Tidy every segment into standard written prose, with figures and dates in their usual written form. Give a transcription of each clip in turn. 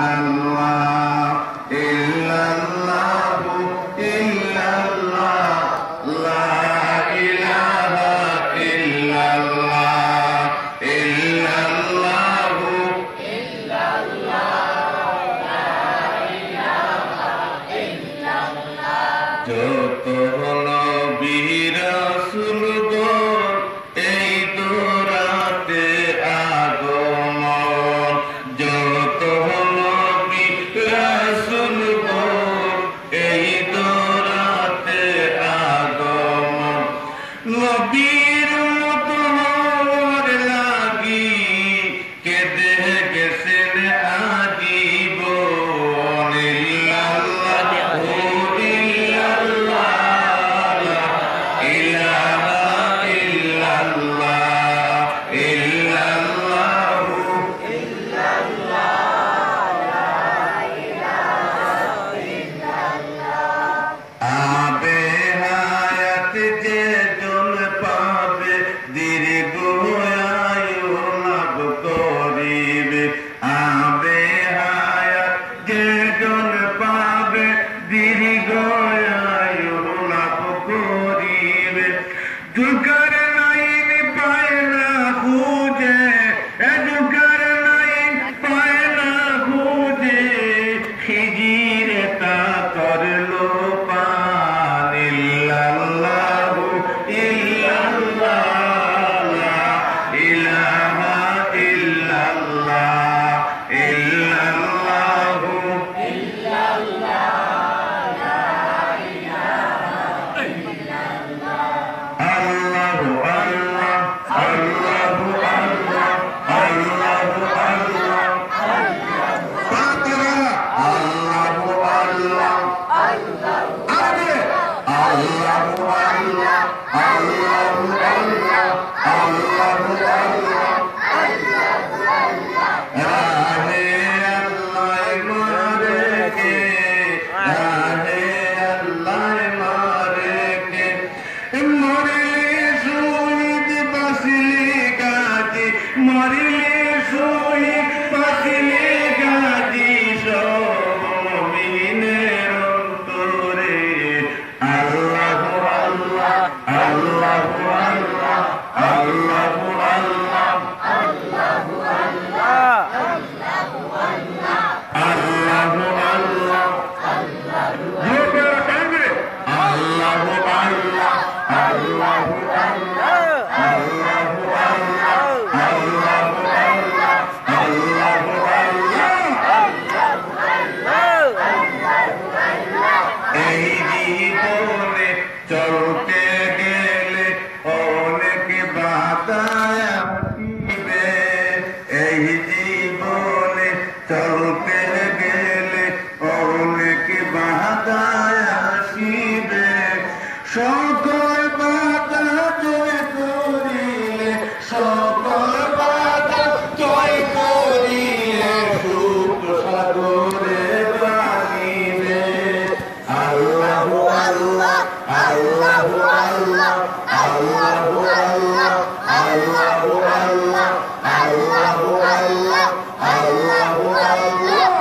Allah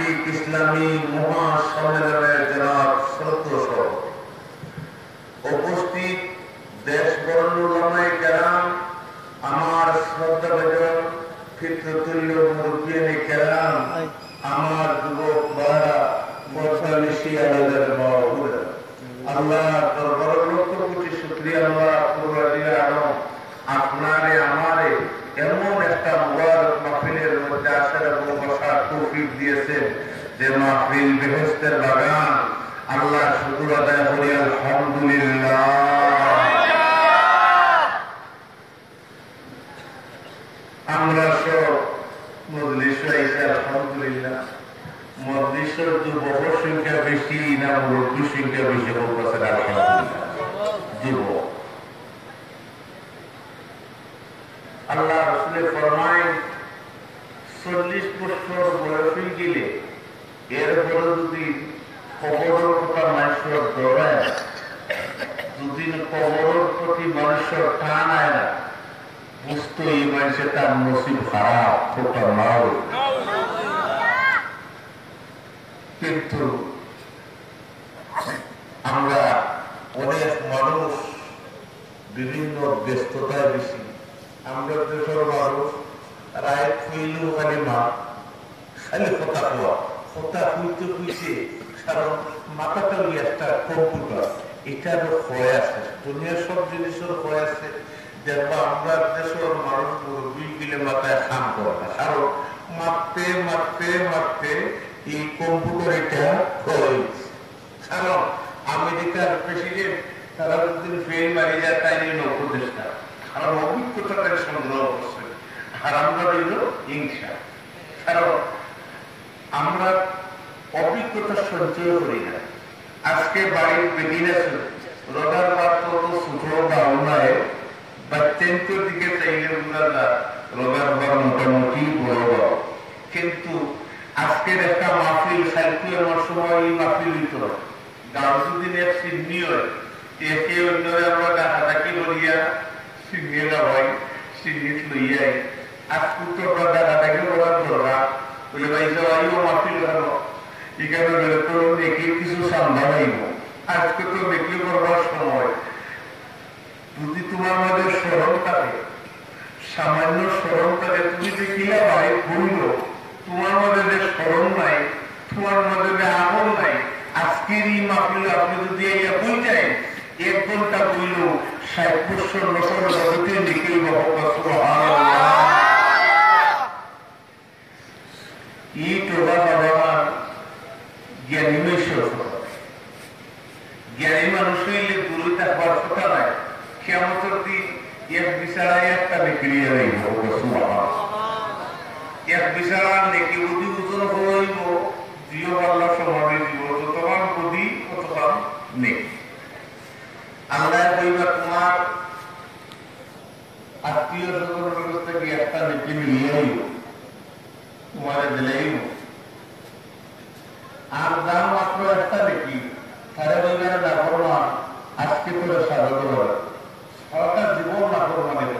বার্ষিক ইসলামী মহাসম্মেলনের জনাব সদস্য, উপস্থিত দেশ বরণ্য উলামায়ে কেরাম, আমার শ্রদ্ধাভাজন পিতৃতুল্য মুরব্বিয়ানে কেরাম, আমার যুবক ভাইরা, পর্দানিশী আলাদের বাবা, আল্লাহ দরবারে লক্ষ কোটি শুকরিয়া। আল্লাহ পুরোদিন আলম আপনারে আমারে এমন একটা মুবারক মাহফিলের মধ্যে আসার এবং বসার তৌফিক দিয়েছেন যে মাহফিল বেহেশতের বাগান। আল্লাহ শুকর আদায় করি, আলহামদুলিল্লাহ। আমরা সব মজলিস হয়েছে আলহামদুলিল্লাহ। মজলিসের যুবক সংখ্যা বেশি না মুরব্বী সংখ্যা বেশি বলতেছেন আলহামদুলিল্লাহ। যুবক আল্লাহ রাসূল ফরমায় 40 বছর বয়স হয়ে গেলে এরপরে যদি কবরের কথা মানুষের দৌড়ায়, যদি কবরের প্রতি মানুষের টান আয় না, বুঝতো এই মানুষের তার নসিব খারাপ, খোটা মাও। কিন্তু আমরা অনেক মানুষ বিভিন্ন ব্যস্ততায় বেশি। আমরা দেশের মানুষ রায় খুইলেও খালি মা, খালি কথা কোয়া, কথা খুঁজতে খুঁজতে কারণ মাথাটা একটা কম্পিউটার, এটা হয়ে আছে। দুনিয়ার সব জিনিসের হয়ে আছে। দেখবো আমরা দেশের মানুষ মুরব্বী গেলে মাথায় খাম করে না, কারণ মারতে মারতে মারতে এই কম্পিউটার এটা হয়ে গেছে। কারণ আমেরিকার প্রেসিডেন্ট তারা যদি ফেল মারি যায় তাই নিয়ে উপদেষ্টা, কারণ অভিজ্ঞতাটাকে সংগ্রহ করছে। আর আমরা রইল হিংসা, কারণ আমরা অভিজ্ঞতা সঞ্চয় করি না। আজকে বাড়ির বেদিন আছে রোগার পাত্র তো সুখো বা অন্যায় বাচ্চান্তর দিকে চাইলে বুঝালা রোগার ঘর মোটামুটি বড় বড়। কিন্তু আজকের একটা মাহফিল সাহিত্য আমার সময় এই মাহফিল হইত গাঁও যদি এক সিডনি হয়, একে অন্যরে আমরা ডাকাডাকি করিয়া সিডনিরা হয়, সিডনিত লইয়াই আজকে তো আমরা ডাকাডাকি করার দরকার বলে ভাই যাওয়াইও মাহফিল কেন এখানে গেলে তো নেকি কিছু সামলাইব। আজকে তো নেকি করবার সময় যদি তোমার মধ্যে স্মরণ থাকে, সামান্য স্মরণ থাকে, তুমি দেখিলা ভাই ভুল, তোমার মধ্যে যে স্মরণ নাই, তোমার মধ্যে যে আমল নাই, আজকের এই মাহফিল আপনি যদি বই যায় 1 ঘন্টা বইল 60 বছর নসর জগতে লিখে এই টোবা বাবা জ্ঞানী জ্ঞানী মানুষ হইলে দূরে থাকবার কথা নাই। কেমতের দিন এক বিচারায় একটা বিক্রিয়া রইব, এক বিচার নেকি বুদ্ধি ওজন হইব, জিও পাল্লা সমাবে দিব, যতক্ষণ বুদ্ধি ততক্ষণ নেই। আল্লাহ কইবা তোমার আত্মীয় স্বজনের ব্যবস্থা কি একটা নেকি মিলিয়ে তোমার দিলেই, আর দাম মাত্র একটা নেকি সাড়ে বইবার না করবা। আজকে তোর স্বাগত করে সরকার জীবন না করবা মানে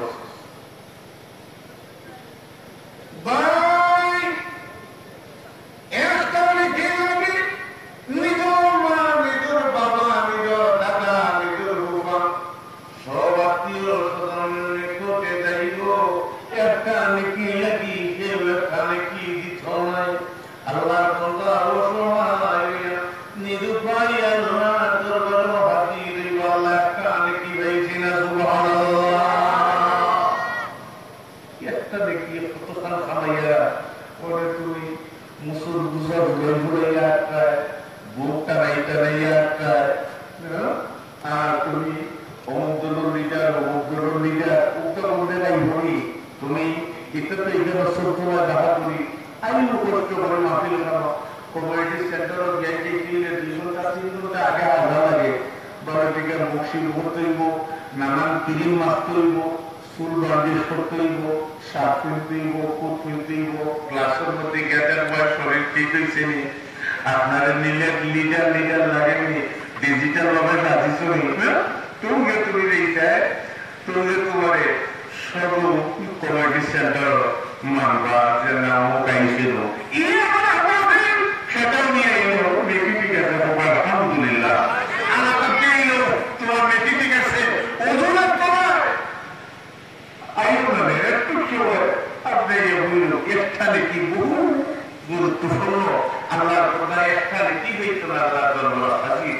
নানান ক্রিম মাখতে হইব, চুল বান্ডিশ করতে হইব, শার্ট কিনতে হইব, কোট কিনতে হইব, ক্লাসের মধ্যে গেটার বয়স শরীর ঠিক হয়েছে নি, আপনার লিডার লিডার লাগেনি, ডিজিটাল ভাবে সাজিছ নি, তুমি তুমি এইটায় তুমি তোমার সর্ব কমিউনিটি সেন্টার মানবা যে নাম কাইছিল একটা নীতি বহু গুরুত্বপূর্ণ। আল্লাহর কোথায় একটা নীতি হইত না আল্লাহ দরবার হাজির।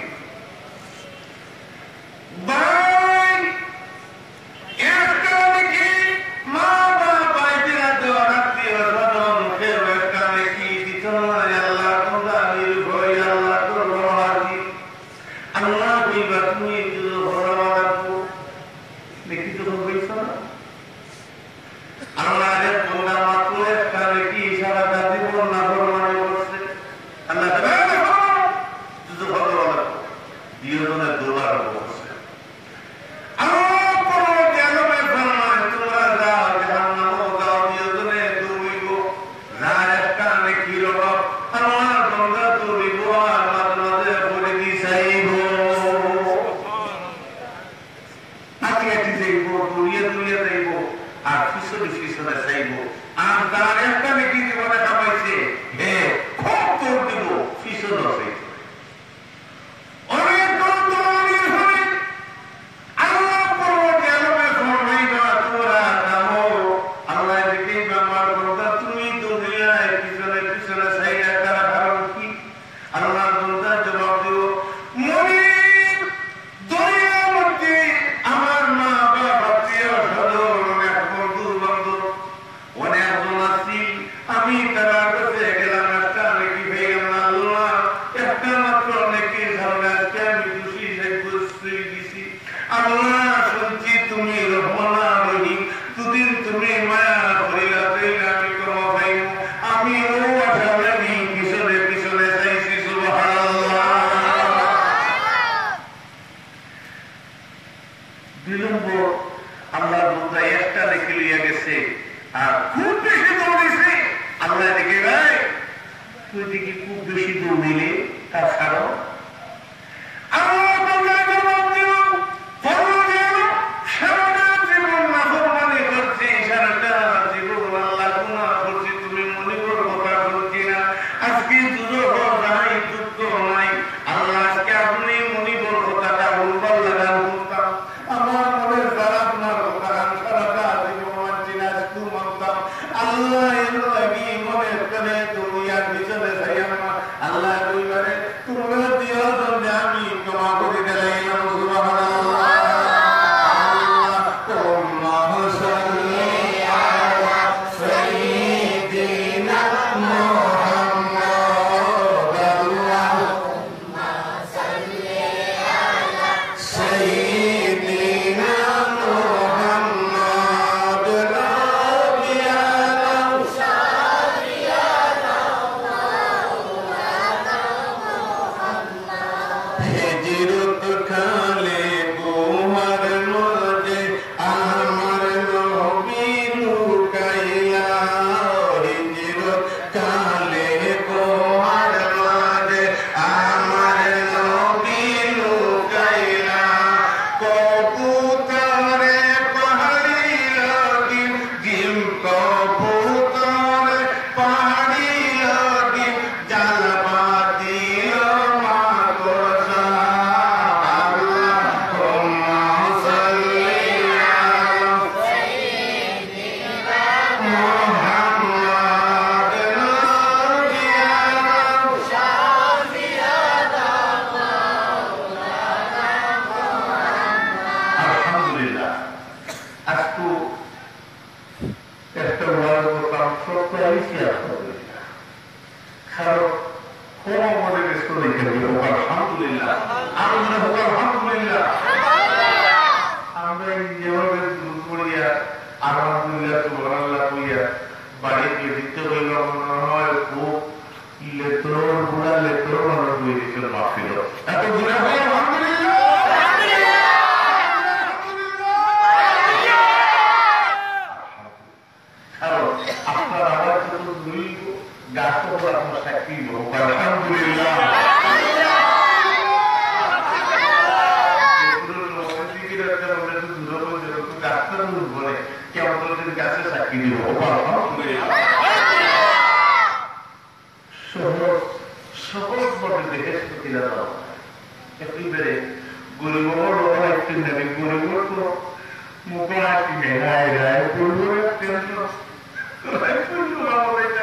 Muka hati merah, puluh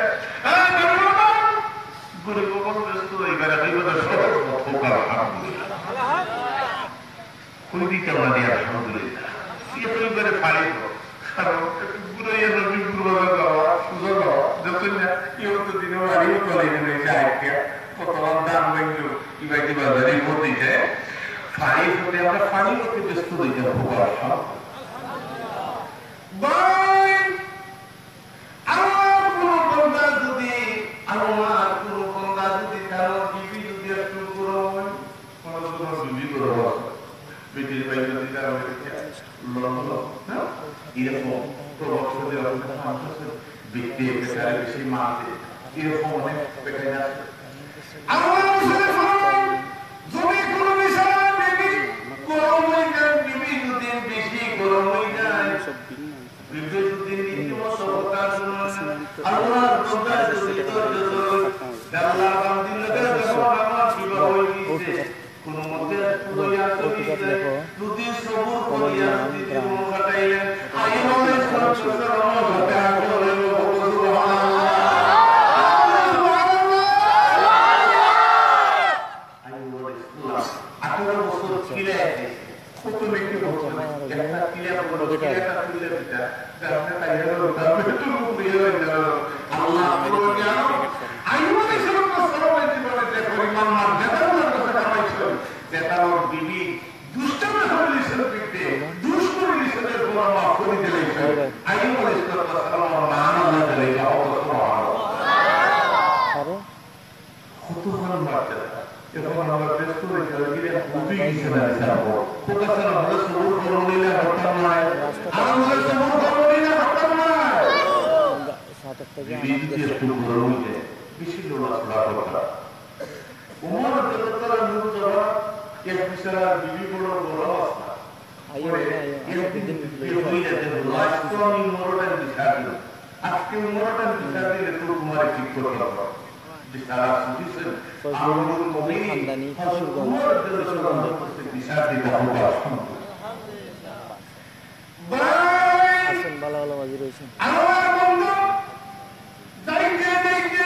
কেমন নিয়ে আলহামদুলিল্লাহ এগুলো করে পারি কারণ গুলো নদী গুরুভাবে গাওয়া সুযোগ গাওয়া যত না কেউ তো দিনে বাড়িও চলে রয়েছে আজকে কতবার দাম লাগলো ইবাইতে বাজারে মধ্যে যায় ফাড়ি হতে আমরা ফাড়ি হতে ব্যস্ত হয়ে যাবো আমার কোন বন্ধা যদি আমার কোন বন্ধা যদি কারো বিবি যদি একটু করো বিবি করো বেটির ভাই যদি তারা এরকম প্রবর্তনের ব্যক্তি বেশি মানতে এরকম অনেক পেটে আছে যদি কোনো বিষয় বিবি গরম হয়ে যায় বিবি যদি বেশি গরম হয়ে যায় বিবি যদি নীতিমত প্রকাশ আল্লাহর প্রকাশ যদি আল্লাহ বান্দির লোকের যখন আমার বিবাহ হয়ে গিয়েছে কোন মধ্যে যদি সবুর করিয়া যদি জীবন কাটাইলেন আইনের বিবি দুষ্টামে হলে বিদ্যে দুষ্করিলের মাফ করে দিলে আইয়ুব আলাইহিস সালাম মান আল্লাহ দিলে কতক্ষণ বাচ্চারা যখন আমরা ব্যস্ত হয়ে গেলে খুবই কিছু না যাবো কোথাও আমরা সবুর করো নিলে হতাম নয় আমরা সবুর করো নিলে হতাম নয় বিবি একটু গরম হয়ে বেশি লোলা করতা উমর রাদিয়াল্লাহু আনহু জবাব এক বিশাল বিবি বড় বড় অবস্থা আজকে উমরটার বিচার দিলে তো তোমার ঠিক করতে হবে বিচার সুদিছেন আমরুল মুমিনিন উমর রাদিয়াল্লাহু আনহু বিচার দিতে হবে আসেন ভালো ভালো বাজি রয়েছে আমার বন্ধু যাইতে যাইতে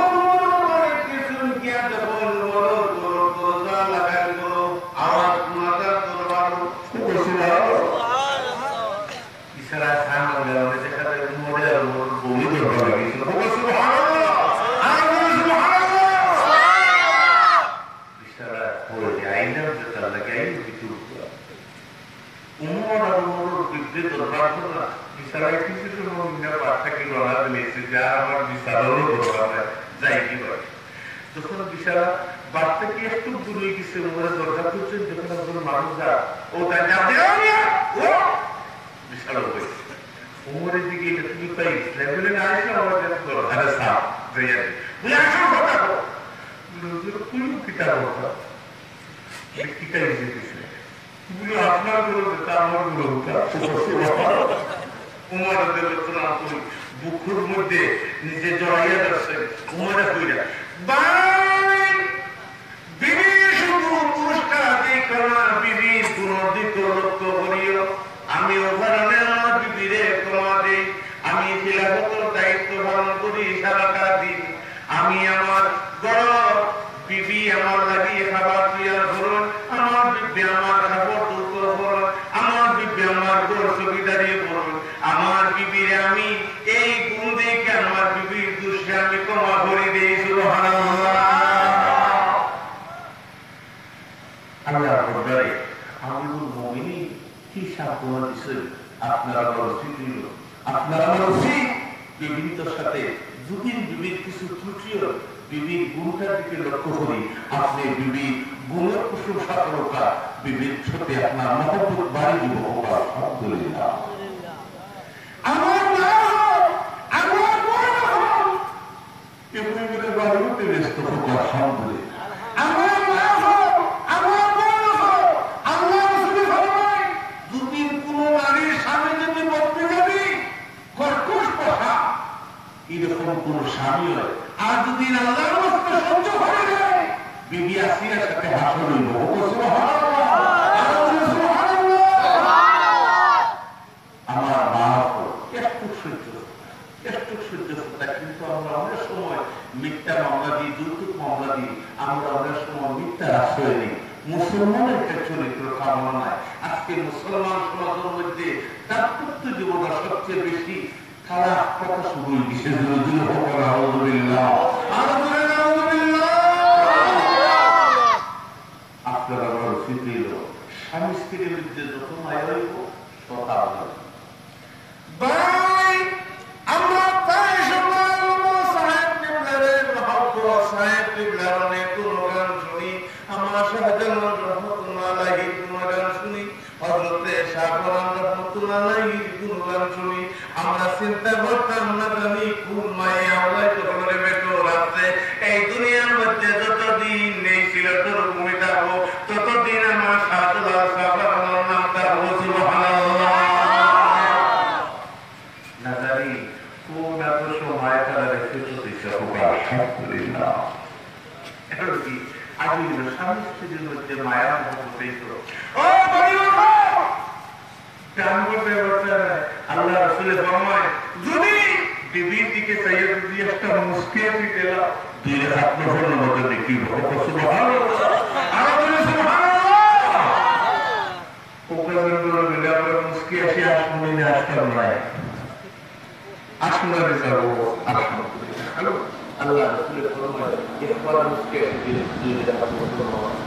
যখন বিশালা বাচ্চা কি একটু দূরে গেছে উমরের দরজা খুঁজছেন যখন একজন মানুষ যা ও তাই বিশাল হয়েছে উমরের দিকে তুমি পাই লেভেলে না আসলে আমার আরে সাপ আপনার বুকুর মধ্যে নিজে জড়াইয়া যাচ্ছেন উমরে হইয়া বিবি শুধু পুরস্কার দিক বিবি পুনর্দিক লক্ষ্য করিও আমি ওখানে আমার বিবিরে ক্ষমা দিই আমি খিলাফতের দায়িত্ব পালন করি সারাটা দিন আমি আমার গরব বিবি আমার লাগিয়ে খাবার তৈরি করুন আমার বিবি আমার খাবার দূর করুন আমার বিবি আমার গড় সুবিধারিয়ে করুন আমার বিবির আমি এই গুণ দেখে আমার বিবির দোষে আমি ক্ষমা করে দিই সুবহানাল্লাহ আল্লাহ বলে আমরুল মুমিনিন কি সাবধান দিছেন আপনারা উচিত আপনারা উচিত বিবির সাথে দুদিন বিবির কিছু ত্রুটিও বিবির গুণটার দিকে লক্ষ্য করি আপনি বিবির গুণের প্রশংসা করোকা বিবির সাথে আপনার মহব্বত বাড়ি দিব আলহামদুলিল্লাহ আমার বাড়ি হতে ব্যস্ত হোক আলহামদুলিল্লাহ এরকম কোন স্বামী হয় আর যদি আল্লাহর রাস্তা সহ্য হয়ে যায় বিবি আসিয়ার সাথে হাসর হইব আমার মা একটু সহ্য কিন্তু আমরা অনেক সময় মিথ্যা মামলা দিই যৌতুক মামলা দিই আমরা অনেক সময় মিথ্যার আশ্রয় নিই মুসলমানের একটা চরিত্র কামনা নাই আজকে আজকে মুসলমান সমাজের মধ্যে দাম্পত্য জীবনটা সবচেয়ে বেশি খারাপ কথা শুরু বিশেষ আপনারা স্বামী স্ত্রীর মধ্যে যত মায়া হইব আমরা চিন্তা করতাম না জানি কোন মায়ে আল্লাহ করে বেটো রাখছে এই দুনিয়ার মধ্যে যতদিন নেই ছিল তোর ভূমিকা হোক ততদিন আমার সাধুল্লাহ সাহাবার নামটা বলছি না জানি কোন এত সময় তারা রেখে চলতেছে আলহামদুলিল্লাহ। এখন কি আগে স্বামী স্ত্রীর মধ্যে মায়া মহব্বত পেয়েছিল আল্লাহ রাসূলের ফরমান যদি বিবির দিকে চাইয়ে যদি একটা মুস্কিল দিলা দুই রাত নফল নামাজ দেখি সুবহানাল্লাহ আর বলে সুবহানাল্লাহ ওকাজনগুলো মিলে আমরা মুস্কিল আসি আসলে না আসতাম না আসলে যাব আলহামদুলিল্লাহ আল্লাহ রাসূলের ফরমান একবার মুস্কিল দিলে দুই রাত নফল নামাজ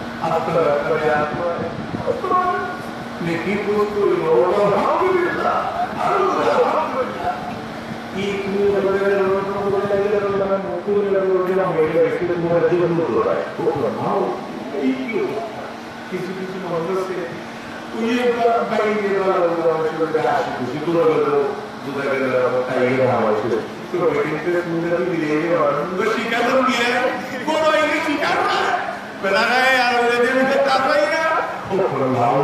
আল্লাহ নেকি বলতো আলহামদুলিল্লাহ আলহামদুলিল্লাহ কি তুমি বলতে লাগলে নতুন লাগলো মেয়ে বেশি তোমার জীবন দৌড়ায় ও নাও এই কি কিছু কিছু মানুষ আছে ওই বাইরে আসলে আসে খুশি করে গেল দুটা গেল তাই আমার ছিল তো কিন্তু তুমি মিলে আনন্দ শিকার দিয়ে বড় এই শিকার বেলায় আর ওই দিন তাই না ও নাও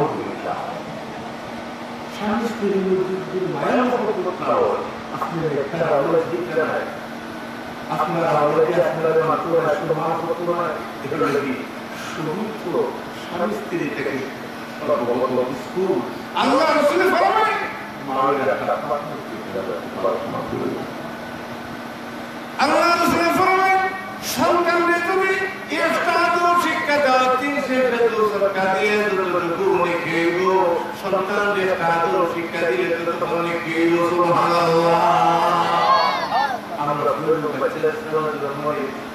স্বামী স্ত্রীর মধ্যে মায়া মহব্বত না হয় আপনার একটা আল্লাহ দিতে নাই আপনার আল্লাহকে আপনার মাত্র আসলে মহব্বত নয় এটা লাগি শুধু স্বামী স্ত্রী থেকে সর্বপ্রথম স্কুল আল্লাহ রাসূলের ফরমান মায়ের একটা পার্টনার দিতে হবে আল্লাহ রাসূলের ফরমান সন্তানকে তুমি একটা শিক্ষা দাও তিন শেষে সরকার দিয়ে যতটুকু খেয়েব সন্তানদের কাজও শিক্ষা দিলে ততক্ষণ খেয়েব সুবহানাল্লাহ আমরা বাচ্চাদের জন্ম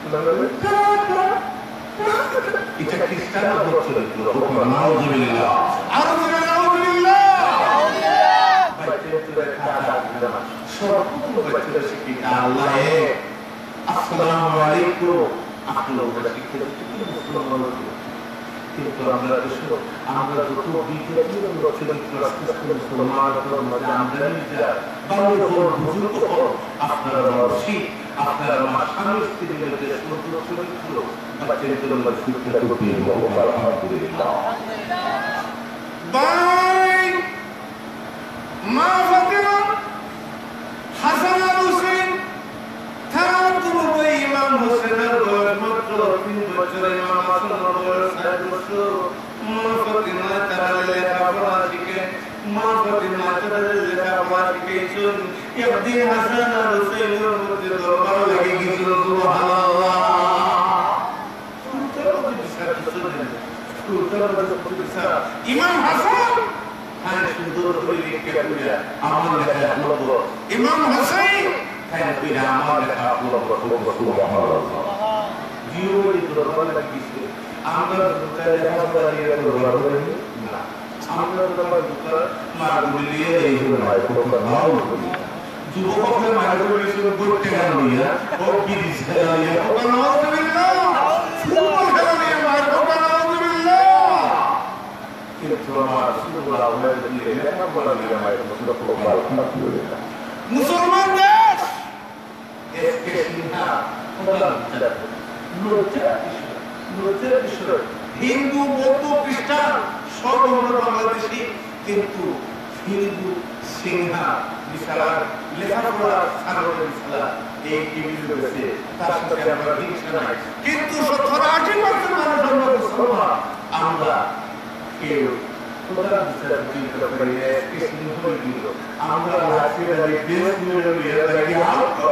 এটা খ্রিস্টান চরিত্র নাউযুবিল্লাহ আরো নাউযুবিল্লাহ বাচ্চাদের খাতা সর্বপ্রথম বাচ্চাদের শিক্ষা আল্লাহ আসসালামু আলাইকুম আপনারা শিক্ষা দিতে মুসলমান কিন্তু আমরা যত বিদ্যার্থী চরিত্র মুসলমান আমদানি যা বাংলা বুজুর্গ আপনারা মানসিক আপনারা আমার স্বামী স্ত্রীর মধ্যে সুন্দর চরিত্র বাচ্চাদের জন্য শিক্ষা করতে আলহামদুলিল্লাহ বাই মা ফাতিমা হাসান আর হুসাইন ইমাম হোসেনের বয়স মাত্র 3 বছর ইমাম হাসানের বয়স 7 বছর মা ফাতিমা তার লেখাপড়া শিখে মা ফাতিমা তার লেখাপড়া শিখেছেন একদিন হাসান আর হুসাইনের মধ্যে দরবার লেগে গিয়েছিল সুবহানাল্লাহ ইমাম হাসান হ্যাঁ সুন্দর করে লিখে পড়া আমার লেখা হলো ইমাম হুসাইন হ্যাঁ পড়া আমার লেখা হলো সুবহানাল্লাহ জীবনে দরবার লাগিয়েছে আমরা দুটায় লেখাপড়া নিয়ে দরবার করি না আমরা দরবার দুটা মাগুলি নিয়ে এই হয় কোন নাও যুবকদের মাগুলি শুরু করতে গেল না ও কি দিছে না ও নাউযুবিল্লাহ ফুটবল খেলা নিয়ে মার ও নাউযুবিল্লাহ কিন্তু আমার রাসূলুল্লাহ আমাদের লেখাপড়া নিয়ে মার আলহামদুলিল্লাহ মুসলমান দেশ এসকে সিনহা খোদা হিন্দু বৌদ্ধ খ্রিস্টান সব আমরা বাংলাদেশি কিন্তু হিন্দু সিনহা বিশালার লেখাপড়া সাগরের বিশালা এই টিভি রয়েছে তার সাথে আমরা হিংসা নাই কিন্তু 70-80% মানুষ আমরা মুসলমান আমরা কেউ খোদার বিচার দিতে পারি না কৃষ্ণ হয়ে দিল আমরা রাষ্ট্রীয় দেশ নিয়ে নিয়ে লাগি আলো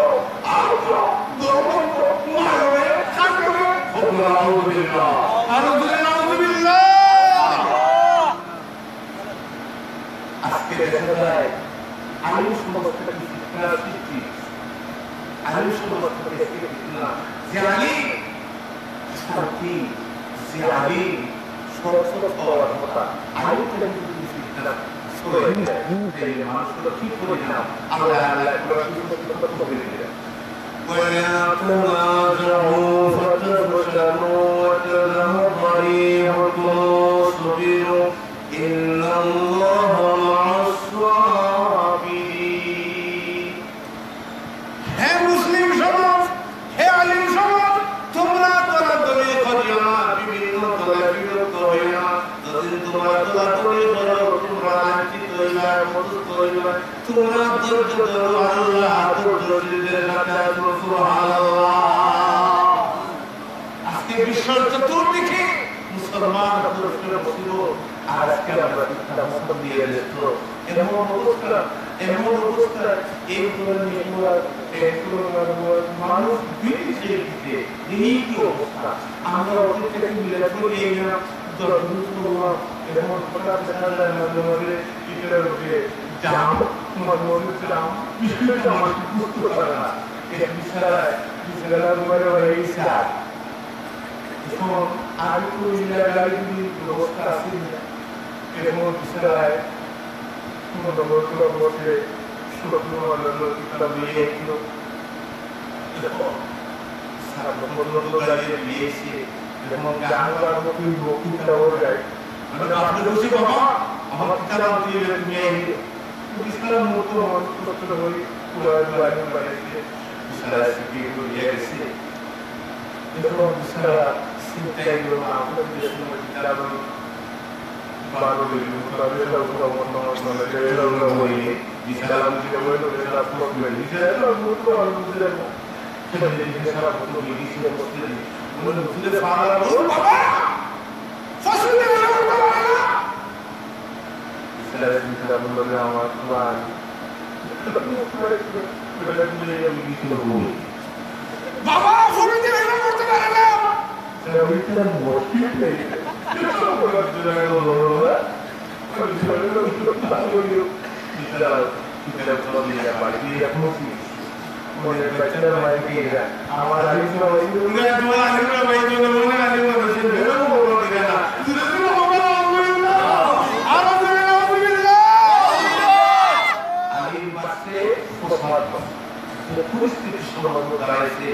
নাউযুবিল্লাহ যায় আলিম সমাজ থেকে ফিতনার সৃষ্টি, আলিম সমাজ থেকে ফিতনা, যে আলিম শান্তি, যে আলিম সরসরস হওয়ার কথা, আলিম থেকে যদি ফিতনা সরে যায় তাহলে মানুষগুলো কি পরিণাম আল্লাহ আল্লাহ করে সুন্দর করে দিলেন। ولا تنازعوا فتفشلوا وتذهب ريحكم واصبروا إن الله مع الصابرين। হে মুসলিম সমাজ, হে আলিম সমাজ, তোমরা দলাদলি করিও না, বিভিন্ন দলে বিভক্ত হইও না। যদি তোমরা দলাদলি করো তোমরা লাঞ্ছিত হইবা, মদত হইবা। তোমরা ধৈর্য ধরো, আল্লাহ ধৈর্যশীলদের সাথে আছেন। সুবহানাল্লাহ। আজকে বিশ্বের চতুর্দিকে মুসলমান মুসলিম ছিল, আর আজকে আমরা একটা মুসলমান দিয়ে দেখতো এমন অবস্থা এই মানুষ বিদেশে দিতে এই কি অবস্থা। আমরা অতীত থেকে মিলে করি না এমন হঠাৎ দেখা যায় মাঝে মাঝে ইটের উপরে জাম, মাঝে মাঝে জাম, বিষয়টা আমার বুঝতে পারে না। এই বিছানায় এখন আর একটু গাড়ি ব্যবস্থা আছে এরকম বিছানায় বসে বাবা ফোনে করতে পারে না পরিস্থিতি সম্বন্ধ দাঁড়াইছে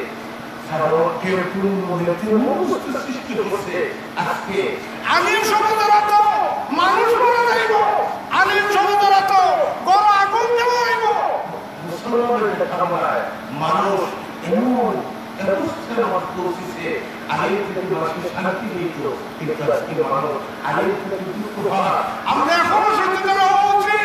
আলিম সমাজরত মানুষ মারা যাইব, আলিম সমাজরত গড় আগুন দেওয়া হইব। মুসলমানের কামনায় মানুষ এমন অবস্থার মধ্যে পৌঁছেছে, আলিম থেকে মানুষকে শান্তি দিত, কিন্তু আজকে মানুষ আলিম থেকে দুঃখ হয়। আমরা এখনো সচেতন হওয়া উচিত।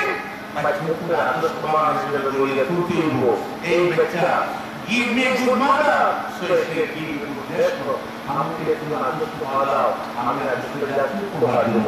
এই বাচ্চা give me a good mother, so she will give you good husband. আমাকে তুমি আদর্শ দাও, আমি আদর্শ জাতি উপহার দেব।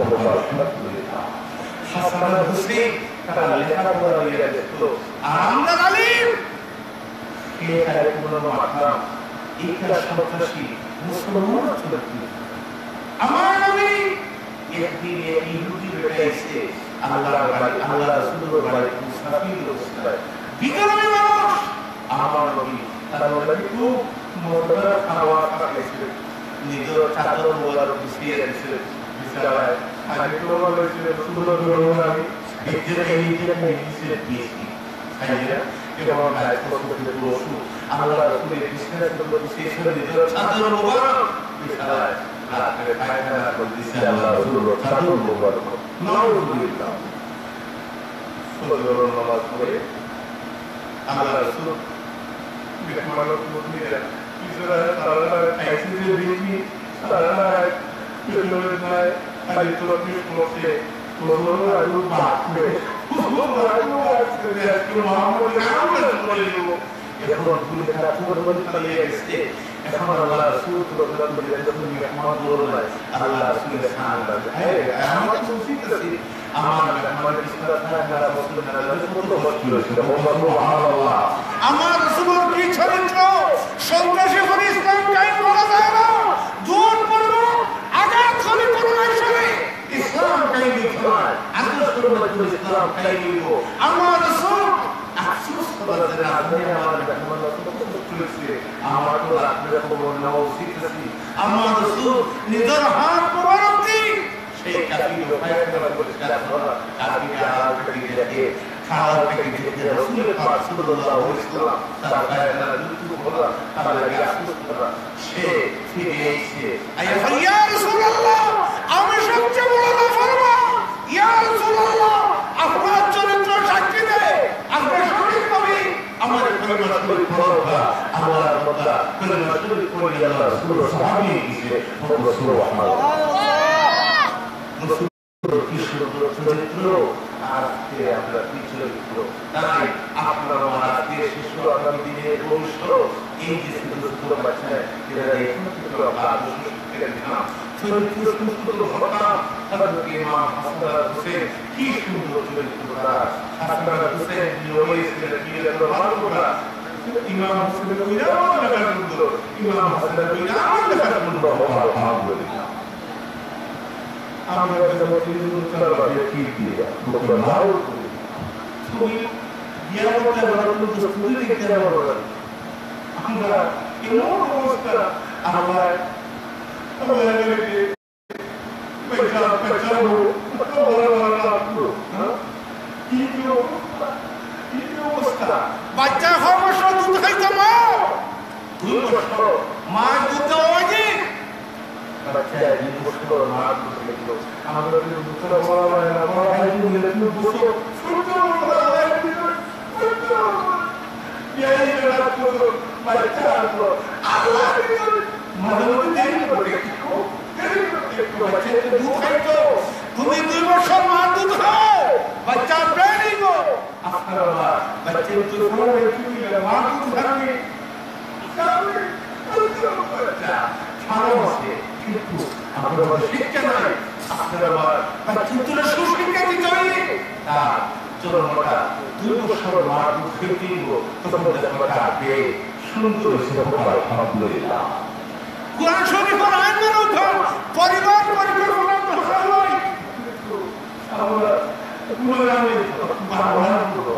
হাসান হুসেন তারা লেখাপড়া নিয়ে যেত, আর আমরা আলিম কে তারে কোনো মারতাম। এইটা সন্ত্রাসী মুসলমান ছিল। আমার নবী একদিন এই ইহুদি বেটা এসে আল্লাহর বাড়ি, আল্লাহ রাসূলের বাড়ি মুসাফির অবস্থায় বিকালে মানুষ আমার নবী তার নবী খুব মজাদার খাবার খাইছিলেন, নিজের চাদর মোবারক বিছিয়ে দিয়েছিলেন বিছানায়, পানি তোলা হয়েছিল সুন্দর করে আমি নিজের মেডিসিন দিয়েছি খাইয়া কেমন গায়ে করতে বসু আল্লাহ রাসূলের বিছানায় তোলা বিছিয়েছিল, নিজের চাদর মোবারক বিছানায় রাতে পায়খানা করে দিয়েছে আল্লাহ রাসূলের চাদর মোবারক। নাউযুবিল্লাহ। ফজর নামাজ পড়ে আল্লাহ রাসূল বিকমালত মুমিনা ইসরায়ে তাআলা আইসিজে বিনি তাআলা পেলোরে নাই খালি তোরকে পড়তে মনোর আলু বাকবে মনোর আলু বাকবে কি মুহাম্মদ নামে বলে দিব। এখন ভুলে খারাপ করে পালিয়ে গেছে। এখন আল্লাহ রাসূল সাল্লাল্লাহু আলাইহি ওয়াসাল্লাম মেহমান বললেন, আল্লাহ রাসূলের সালাম হ্যাঁ আমার উচিত আছে আমার মেহমান ইসলাম না মুসলিম না কত বছর ছিল সুবহানাল্লাহ। আমার রাসূলের কি চরিত্র সন্ত্রাসী করে ইসলাম কায়েম করা যায় না, জোর করব আঘাত করে করোনা হিসেবে ইসলাম কায়েম হয়। আদর্শ করে ইসলাম খাই দিব আমার রাসূল আফসোস করেন আপনি আমার মেহমান করেছে আমার তো রাতের খবর নেওয়া উচিত আছে আমার রাসূল নিজের হাত মোবারক দিয়ে সেই কাফির পায়খানা পরিষ্কার করা কাফির আলাল থেকে দেখে খাওয়ার থেকে দেখে রাসূল পাক সাল্লাল্লাহু আলাইহি ওয়াসাল্লাম তার পায়খানা দুটো হলো তার লাগে আফসোস করা সে ফিরে এসে ইয়া রাসূলুল্লাহ আমি সবচেয়ে বড় নাফরমান ইয়া রাসূলুল্লাহ আপনার চরিত্র সাক্ষী দেয় আপনার শরীর নবী আমার কলিমা শরীফ পড়া আল্লাহর বান্দা কলিমা শরীফ পড়ে আল্লাহ রাসূল সাহাবী হিসেবে সুবহানাল্লাহ কি সুন্দর চরিত্র আজকে আমরা কি চরিত্র তাই আপনারা আজকে শিশু আগামী দিনের ভবিষ্যৎ এই যে সুন্দর বাচ্চা এরা এখন থেকে আদর্শ শিক্ষার নাম চরিত্র সুন্দর হঠাৎ হযরত ইমাম হাসান হোসেন কি সুন্দর চরিত্র তারা হাসান হোসেন নিয়মিত বিয়ের প্রমাণ করা ইমাম হোসেন কইরা লাগা সুন্দর ইমাম হাসান কইরা লাগা সুন্দর আলহামদুলিল্লাহ আমরা যেমন উত্তর বাড়ি কি দিয়া মুসলমান তুমি ইয়ামতে বড় সুন্দর দেখতে পারো আমরা এমন অবস্থা আমরা বাচ্চা সমস্যা দুধ খাইতে মা 2 বছর মা দুধ দেওয়া বাচ্চা 2 বছর মা দুধ খাইতো আমরা দুধ বড় হয় না বড় হয় দিলে 2 বছর ছোট বড় হয় এই জন্য তো বাচ্চা তো আল্লাহ মানব দেন করে বাচ্চা দুধ খাইতো তুমি 2 বছর মা দুধ খাও বাচ্চা প্রাণী গো আপনারা বাচ্চা তো বড় হয়ে গেলে মা দুধ খাবে ভালো আছে কিন্তু আপনারা শিক্ষা নাই আপনারা বাচ্চাদের সুশিক্ষা দিতে হবে তা চরমটা 2 বছর মা দুধ খেতে দিব তখন দেখবা কাটবে সুন্দর সেবা আলহামদুলিল্লাহ কোরআন শরীফের আয়াতের উত্তর পরিবার পরিকল্পনা ভাষা নয় আমরা কুরআনে বারবার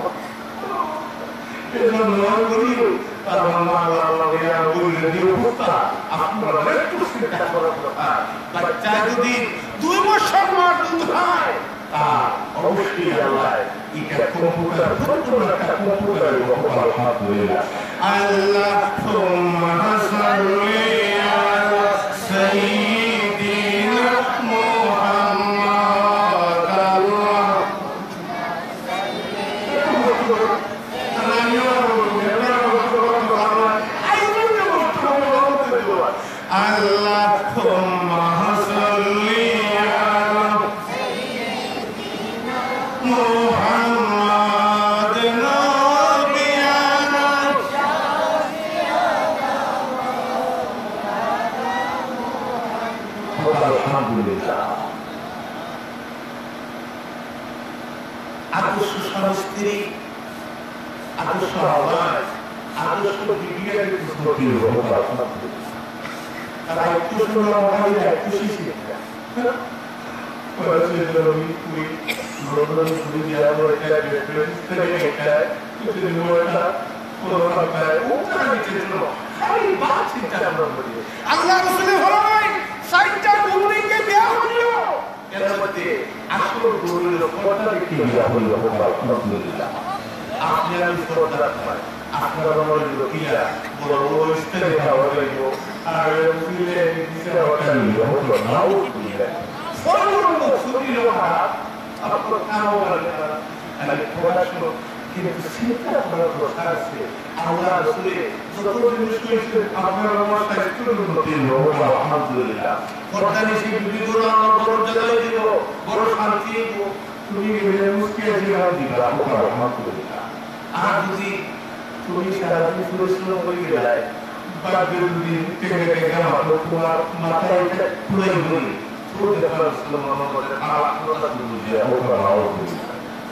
এজন্য করি তার আল্লাহ ইয়া বলে দিও কথা আপনারা একটু চিন্তা করার কথা বাচ্চা যদি 2 বছর মা দুধ খায় তা অবশ্যই আল্লাহ এটা কম্পিউটার কম্পিউটার আলহামদুলিল্লাহ আল্লাহুম্মা সাল্লি আলা সাইয়্যিদিনা মুহাম্মাদ আল্লাহুম্মা সাল্লি আলা মুহাম্মাদ নবিয়ানা আলহামদুলিল্লাহ আদর্শ স্বামী আদর্শ আওয়াজ আদর্শ বিবিয়ার প্রতি তারা একটু শুনলাম ভাই একটু শিখে পরশুরামি কুই নরদন কুই যাওয়ার একটা রেফারেন্স থেকে একটা কিছু নিয়মটা ফলো করতে ওটা নিচে খালি বাত চিন্তা করবে আল্লাহ রাসূলের ফরমান 60টা গুণীকে বিয়ে হলো এর মধ্যে আসল গুণীর কোটা দেখি বিয়ে হলো আলহামদুলিল্লাহ আপনি আমি শ্রদ্ধা রাখবেন আপনারা বলেন কিয়া বড় বড় স্টেজে হওয়া যাইব আর মুসলিমে দিতে হওয়া যাইব নাও কিয়া ফলগুলো সুবিল হাত আপনার কারো মানে পড়াশোনা কিন্তু চিন্তা করার দরকার আছে আল্লাহ রাসূলের যত জিনিস কইছে আপনার আমার দায়িত্ব উন্নতি হোক আলহামদুলিল্লাহ পর্দানি সেই বিবিগুলো আল্লাহ বড় জায়গায় দিব বড় শান্তি দিব তুমি গেলে মুশকিল জীবন দিবা আলহামদুলিল্লাহ আর যদি তুমি সারাদিন পরিশ্রম করে গেলে বাকি যদি টেকে টেকে মাত্র তোমার মাথায় পুরাই হই তো দেখা মুসলমান বলে আল্লাহ বুঝিয়ে আলহামদুলিল্লাহ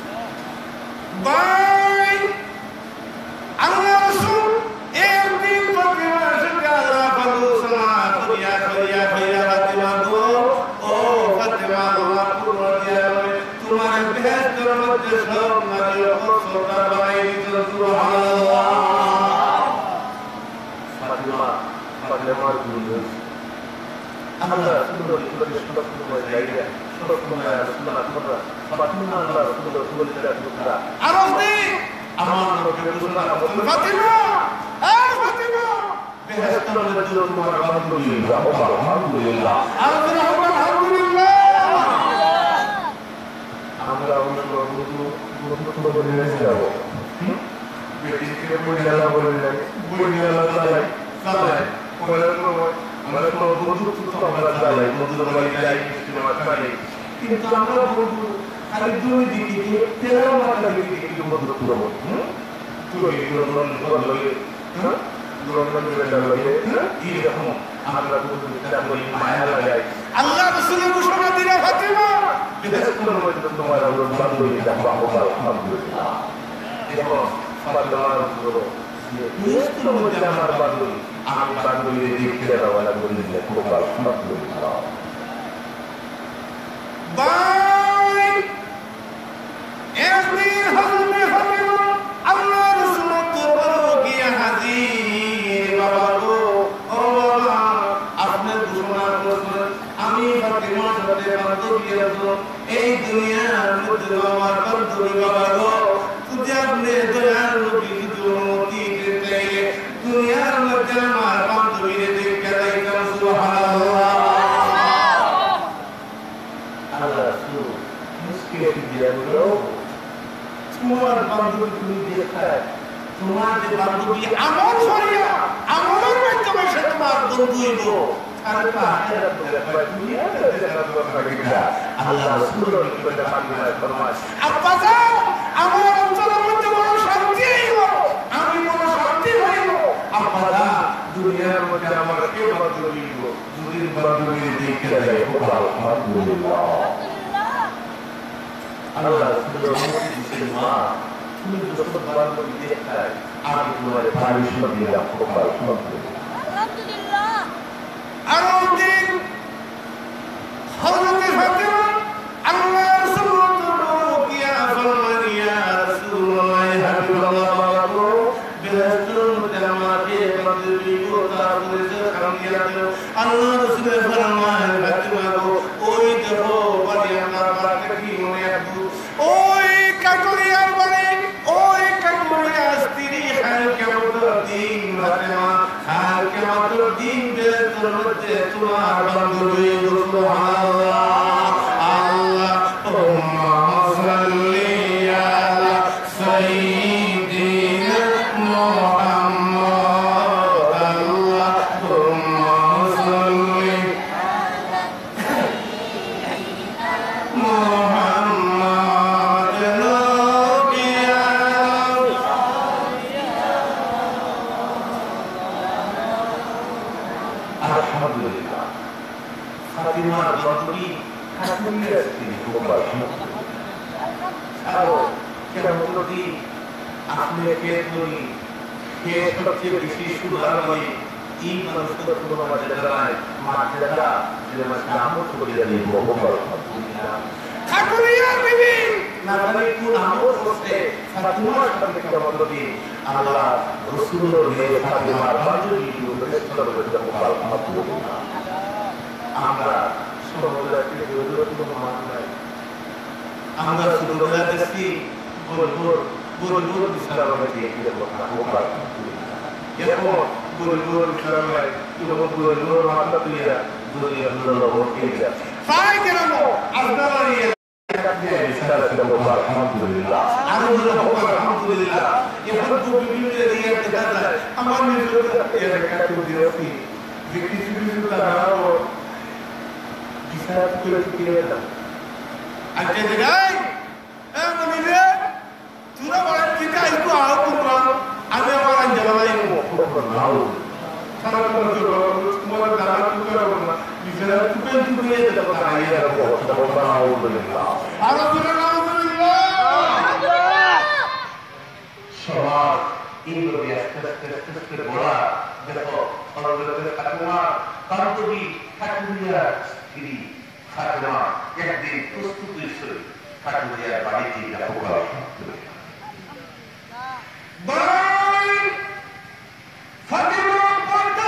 বাই আল্লাহ রাসূল একদিন ফাতিমা শিকারা ফালুসনা করিয়া করিয়া করিয়া ফাতিমা গো ও ফাতিমা আল্লাহ পুরো দিয়া তোমার বেহেশতের মধ্যে ফাতিমা ফাতেমার দুনিয়া আমরা সুন্দর সুন্দর জায়গা সুন্দর সুন্দর কথা ফাতিমা আল্লাহ সুন্দর সুন্দর কথা আরবি আমার নবী রাসূলুল্লাহ ফাতিমা ফাতিমা বেহেশতের মধ্যে তোমার বান্ধবী আলহামদুলিল্লাহ আলহামদুলিল্লাহ আমরা অন্য বন্ধু করে যাব বেটিকে বইলা বললেন বইলা চালাই আমরা তো বন্ধু তো আমরা চালাই বন্ধু বাড়ি যাই সিনেমা চালাই কিন্তু আমরা বন্ধু খালি দুই দিকে তেরা মাথা দিকে কিন্তু বন্ধু করব তুই বন্ধু আমরা বন্ধু মায়া লাগাই আল্লাহ রাসূলের ঘোষণা দিলেন ফাতিমা বেহেশতের মধ্যে তোমার বান্ধবী দেখো আলহামদুলিল্লাহ দেখো ফাতিমার পুরো বেহেশতের মধ্যে আমার বান্ধবী আমি বান্ধবী দেখতে রাওয়ালা বললেন খুব আলহামদুলিল্লাহ বাই একদিন হযরত ফাতিমা আল্লাহ রাসূলের দরবারে গিয়ে হাজির বাবা গো ও বাবা আপনি ঘোষণা করেছেন আমি ফাতিমার সাথে বান্ধবী আছো এই দুনিয়ার মধ্যে আমার বান্ধবী বাবা গো যদি আপনি দয়ার নবী যদি অনুমতি দিতে দুনিয়ার মধ্যে আমার বান্ধবীরে দেখে যাইতাম সুবহানাল্লাহ আল্লাহ রাসূল মুস্কিল দিয়ে বলো তোমার বান্ধবী তুমি দেখায় তোমার যে বান্ধবী আমল করিয়া আমলের মাধ্যমে সে তোমার বন্ধু হইব আর আখিরাত দেখবা দুনিয়াতে দেখা পাবে আল্লাহ রাসূলের নিকটে ফাতিমায় ফরমায় আব্বা যাও আমার অন্তরের মধ্যে বড় শান্তি হইব আমি বড় শান্তি হইব আব্বা যা দুনিয়ার মধ্যে আমার কে বান্ধবী হইব যদি বান্ধবী দেখতে যায় আলহামদুলিল্লাহ আল্লাহ রাসূলের মুসলিম মা তুমি যত বান্ধবী দেখায় আমি তোমার পারিশ্রমিক দিলাম খুব আলহামদুলিল্লাহ আর দিন হযরত ফাতিমা আল্লাহ রাসূলুল্লাহ কিয়া ফরমান ইয়া রাসূলুল্লাহ হাবিবাল্লাহ বাবা বেহেশতের মধ্যে আমাকে বান্ধবী গো তারপরে যে কামিয়া দিল আল্লাহ রাসূলের ফরমান ফাতিমা গো ওই দেখো বাড়ি আমার বাড়িতে কি মনে আবু ওই কাকুরিয়ার বাড়ি ওই কাকুরিয়া স্ত্রী হাল কেমন দিন ফাতিমা হাল কেমন দিন বেহেশতের মধ্যে তোমার বান্ধবী সুবহানাল্লাহ আল্লাহুম্মা সাল্লি আলা সাইয়্যিদিনা মুহাম্মাদ আল্লাহুম্মা সাল্লি মুহাম্মাদ নবিয়া আলহামদুলিল্লাহ ফাতিমার বান্ধবী কাকুরিয়া স্ত্রী খুব আলহামদুলিল্লাহ আর কেমন নদী আপনি কে ধরি কে সবচেয়ে বেশি সুধারণী এই মানুষটা কোনো মাঝে দাঁড়ায় মাঝে দাঁড়া যে মাঝে আমল করে দাঁড়িয়ে বহু আলহামদুলিল্লাহ কাকুরিয়া বিবি না জানি কোন আমল করতে ফাতিমার সাথে কেমন নদী আল্লাহ রাসূলের মেয়ে ফাতিমার বান্ধবী বেহেশতের মধ্যে খুব আলহামদুলিল্লাহ আমরা সর্বদাকে জরুরত মান নাই আমরা সুন্দরতা দেখি গোল ইসলামে দিয়ে কথা খুব আলহামদুলিল্লাহ এখন গোল ইসলামে কিরকম গোল মাথা দিয়ে দুনিয়া আল্লাহ ওকে যা ফাই কেন আপনারা আলহামদুলিল্লাহ আলহামদুলিল্লাহ এখন তো বিভিন্ন এরিয়া দেখা যায় আমার নিজের এলাকা তো দিয়েছি ব্যক্তি কিছু তারাও বিচার করে দিয়ে দাও আজকে জায়গায় আমি রে তুরা বড় ঠিক আছে তো আর করবা আমি আমার আঞ্জলাই নাও সারা করে তোমার দাদা কি করব না বিচার তুই তুই যেতে পারে আলহামদুলিল্লাহ আলহামদুলিল্লাহ সবার এইভাবে আস্তে আস্তে বলা দেখো ফাতিমা বান্ধবী কাকুরিয়া স্ত্রী ফাতিমা একদিন প্রস্তুত হয়েছে কাকুরিয়ার বাড়িতে যাবো বাই ফাতিমা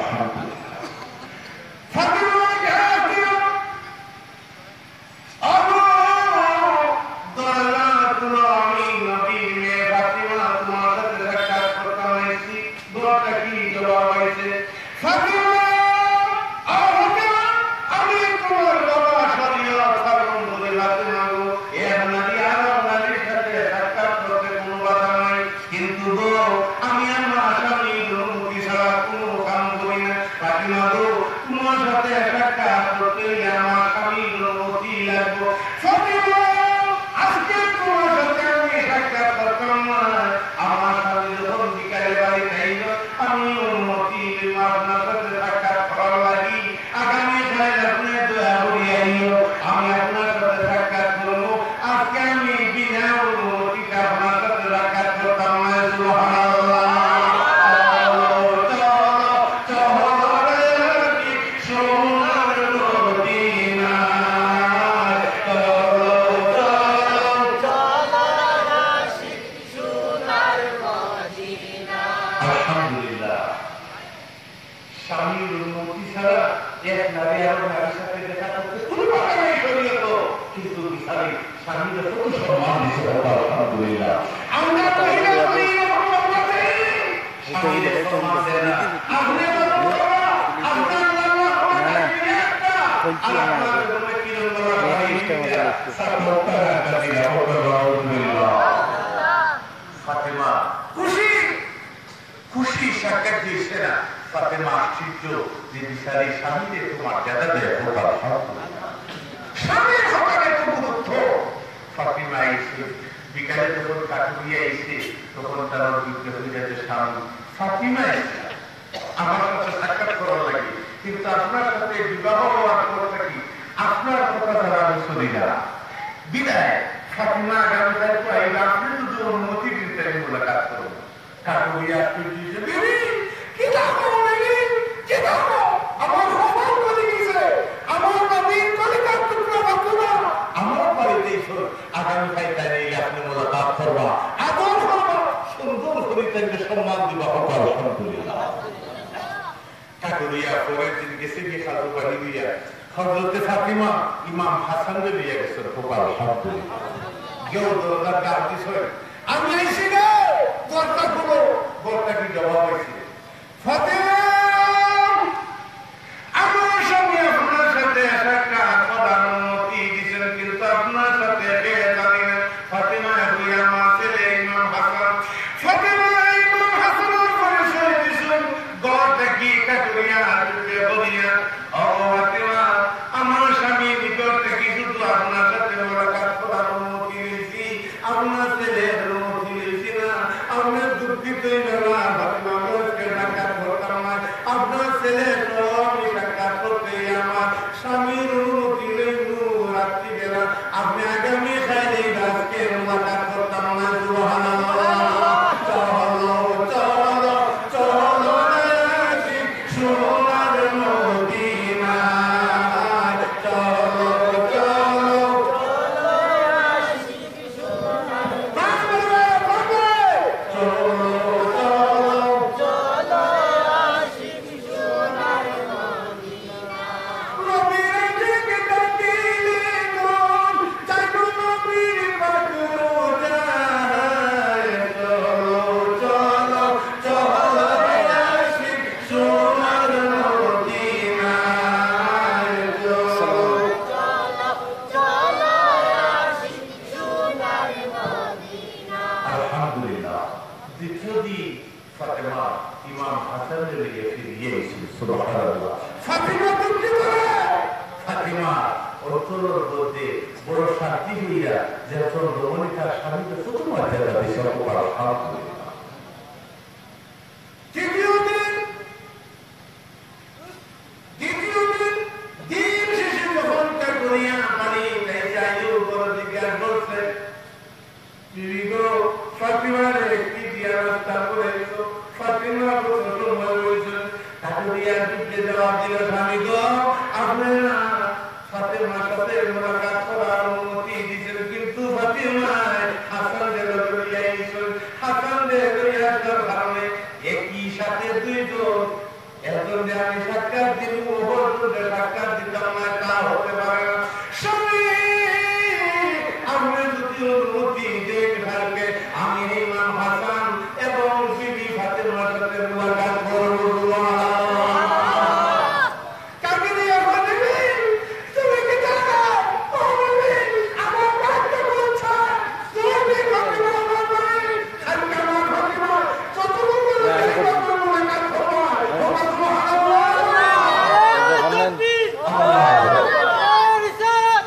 Hasan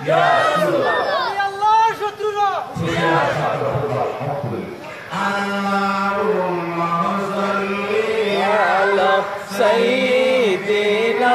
ইয়া রাসূলুল্লাহ আল্লাহর শত্রুরা আল্লাহুম্মা সাল্লি আলা সাইয়্যিদিনা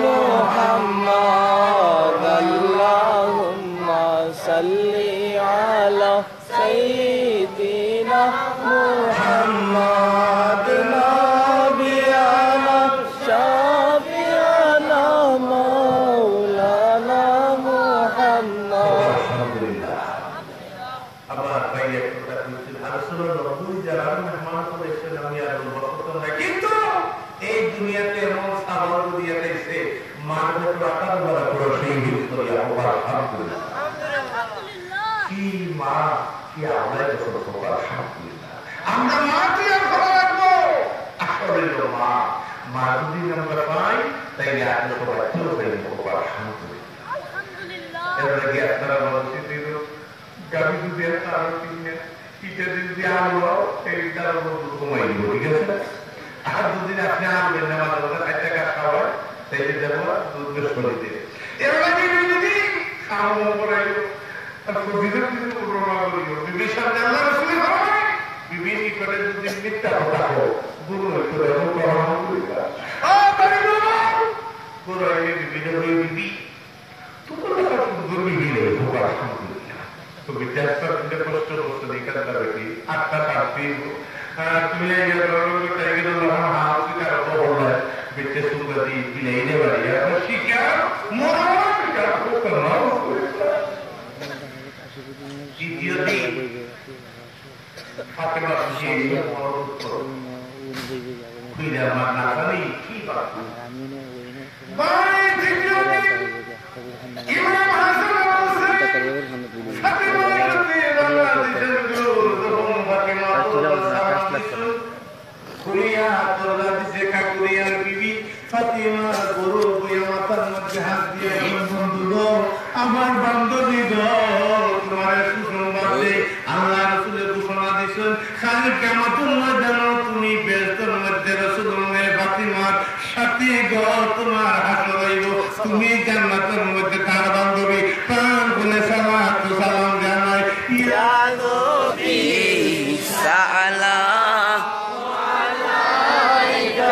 মুহাম্মাদ আল্লাহুম্মা সাল্লি আলা সাইয়্যিদিনা মুহাম্মাদ নাবিয়ানা শাফিয়ানা মাওলানা মুহাম্মাদ আলহামদুলিল্লাহ আমার ভাই একটা বলছিল রাসূলুল্লাহ দুই যারা মেহমান করে এসেছেন আমি আর বলবো না কিন্তু এই দুনিয়াতে এমন সাবল দুনিয়াতে এসে মানব রাখার বড় বড় সেই হিস্টোরি আল্লাহ আলহামদুলিল্লাহ কি মা কি আমরা যখন খবর আলহামদুলিল্লাহ আমরা মা কি আর খবর রাখবো আসলে মা মা যদি আমরা পাই তাইলে আপনি সবাই চলে খবর আলহামদুলিল্লাহ এবারে কি আপনারা বলছেন গাড়ি যদি একটা আরো কিনে কিনে যদি আলো এইটার ঘুমাই দিব ঠিক আছে আর দুদিন আপনি আনবেন না আমাদের একটা কাজ খাওয়া তাইলে দেবো দুধ বেশ করে দিতে এবারে যদি খাওয়া পড়াইল তারপর বিধের কিছু প্রমাণ করিল বিবির সামনে আল্লাহ রসুলি হয় বিবির নিকটে যদি মিথ্যা কথা হোক দূর করে এমন প্রমাণ করিল বিবিধ হয়ে বিবি তোমার সুন্দর বিবি নেই ভোগার আলহামদুলিল্লাহ তো বিচারটা কিন্তু কষ্ট করতে দেখাতে পারবে আটটা কাটতে তুমি বেঁচে সুন্দর বিলাই নে বাড়ি শিকার ফাতেমা আমার নাচা নেই কি আমার বান্ধবী তোমার সুসংবাদে আল্লাহ রাসূলের ঘোষণা দিয়েছেন কাল কিয়ামতের ময়দানে তুমি বেহেশতের মধ্যে রাসূলের ফাতিমার সাথে তোমার হাসর হইব তুমি জান্নাতের মধ্যে তার বান্ধবী প্রাণ খুলে সালাত ও সালাম জানাই ইয়া নবী সালাম আলাইকা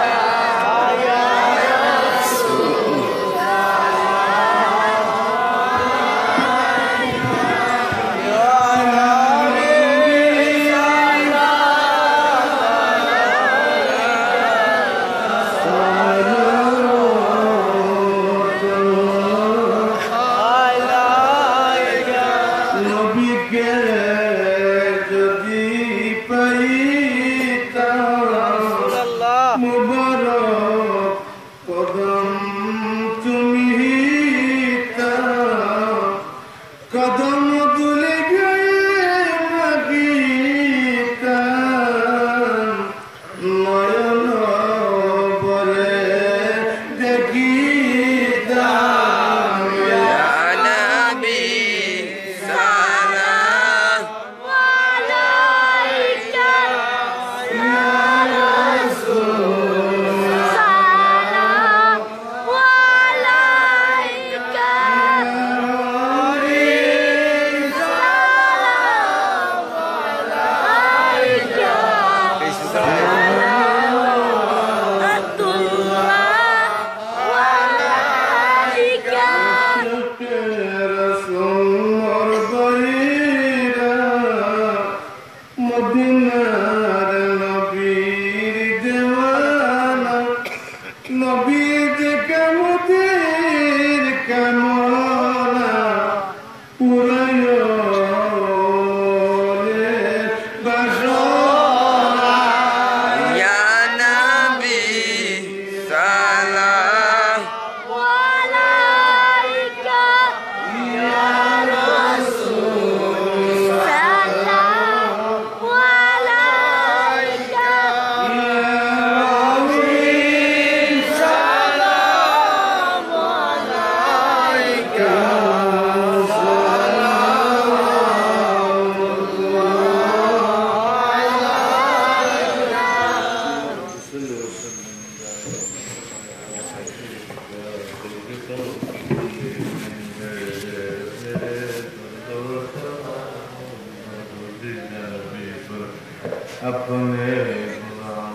अपने गुनाह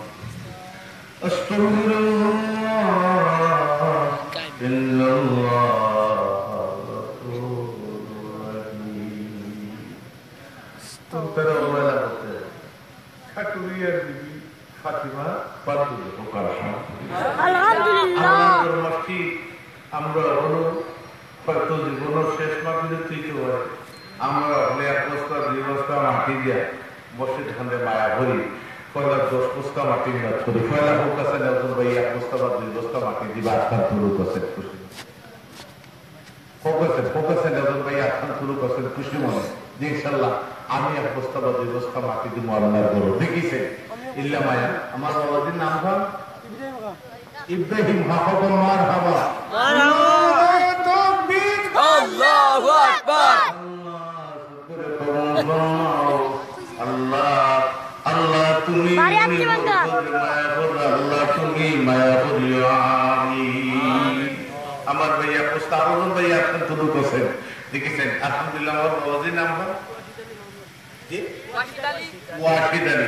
अस्तगफिरुल्लाह इन्नल्लाह गफूरुर रहीम। तुम तेरा वाला होते खाटुरिया बीबी फातिमा पातुल होकर আলহামদুলিল্লাহ আমাদের মসজিদ আমরা হলো হয়তো জীবনের শেষ মাগরিব হয় আমরা হলে এক বস্তা দুই বস্তা মাটি দিয়া মসজিদ খানে মায়া ভরি পয়লা 10 বস্তা মাটি না করি পয়লা হোক আছে নতুন ভাই এক বস্তা বা দুই বস্তা মাটি দিবা আস্থান শুরু করছে খুশি ফোকাসে নতুন ভাই আস্থান শুরু করছে খুশি মনে যে ইনশাল্লাহ আমি এক বস্তা বা দুই বস্তা মাটি দিব আল্লাহর গরু দেখিছে ইল্লা মায়া আমার বাবাজির নাম হয় ইব্রাহিম হাফাজ মারহাবা আল্লাহু আকবার আল্লাহ আল্লাহ তুমি আল্লাহ তুমি মায়া করিও আমিন। আমার ভাইয়া প্রস্তাবন ভাইয়া আপনার শুরু করছেন দেখেছেন আলহামদুলিল্লাহ আমার বাবাজির নাম হয় ওয়াহিদ আলী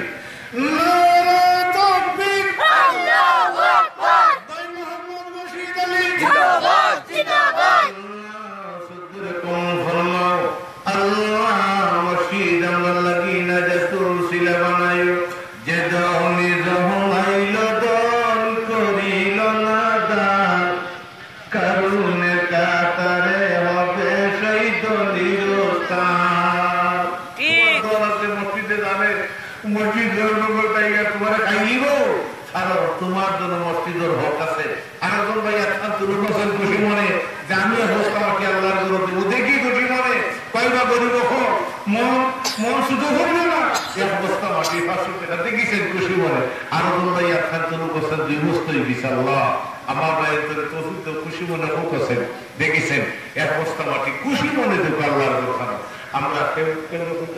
তোমার জন্য মসজিদের হক আছে আরেকজন ভাই তুলে বসেন খুশি মনে যে আমি অবস্থা আমাকে আল্লাহর গরু দেব দেখি খুশি মনে কয়বা গরিব হোক মন মন শুধু করবে না এক অবস্থা মাটি 500 টাকা দেখেছেন খুশি মনে আরেকজন ভাই আপনার তুলে বসেন দুই বস্তাই বিশাল্লাহ আমার ভাইয়ের তোরে তৌফিক খুশি মনে হোক আছেন দেখেছেন এক অবস্থা মাটি খুশি মনে দেব আল্লাহর গরু আমরা কেউ কেন করতে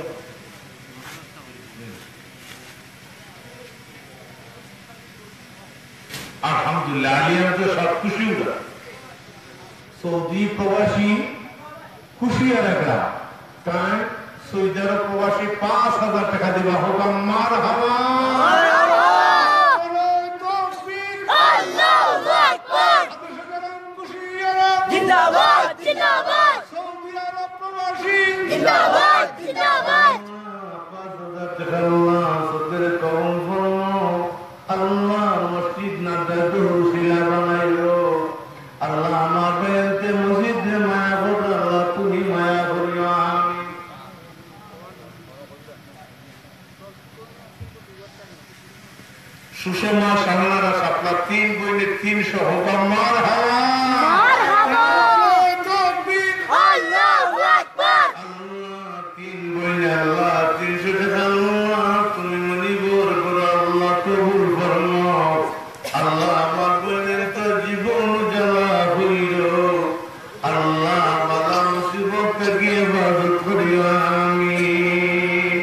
আলহামদুলিল্লাহ আলিয়া তো সব খুশি হলো সৌদি প্রবাসী খুশি এলাকা তাই সৌদি আরব প্রবাসী 5,000 টাকা দেওয়া হোক মারহাবা আল্লাহু আকবার জিন্দাবাদ জিন্দাবাদ সৌদি আরব প্রবাসী জিন্দাবাদ জিন্দাবাদ 5,000 টাকা আল্লাহ সদরে কবুল ফরমাও আল্লাহ মসজিদ না দরুসিলা বানাইলো আল্লাহ আমার বেতে মসজিদে মায়া ভর আল্লাহ তুমি মায়া করিও আমিন। সুষমা সামনারা সাপলা 3 বইনে 300 হোক মারহাবা মারহাবা তাকবীর আল্লাহু আকবার আল্লাহ 3 বইনে আল্লাহ 300 টাকা আল্লাহ তুমি মনিবর করো আল্লাহ কবুল ফরমাও আল্লাহ আমার বইনের তো জীবন জ্বালা হইল আল্লাহ বালা মুসিবত থেকে ইবাদত করিও আমিন।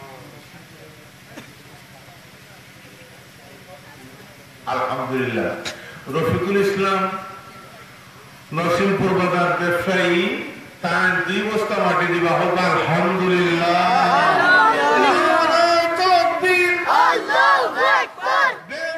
আলহামদুলিল্লাহ রফিকুল ইসলাম নরসিংপুর বাজার ব্যবসায়ী তার 2 বস্তা মাটি দিবা হোক আলহামদুলিল্লাহ আল্লাহু আকবার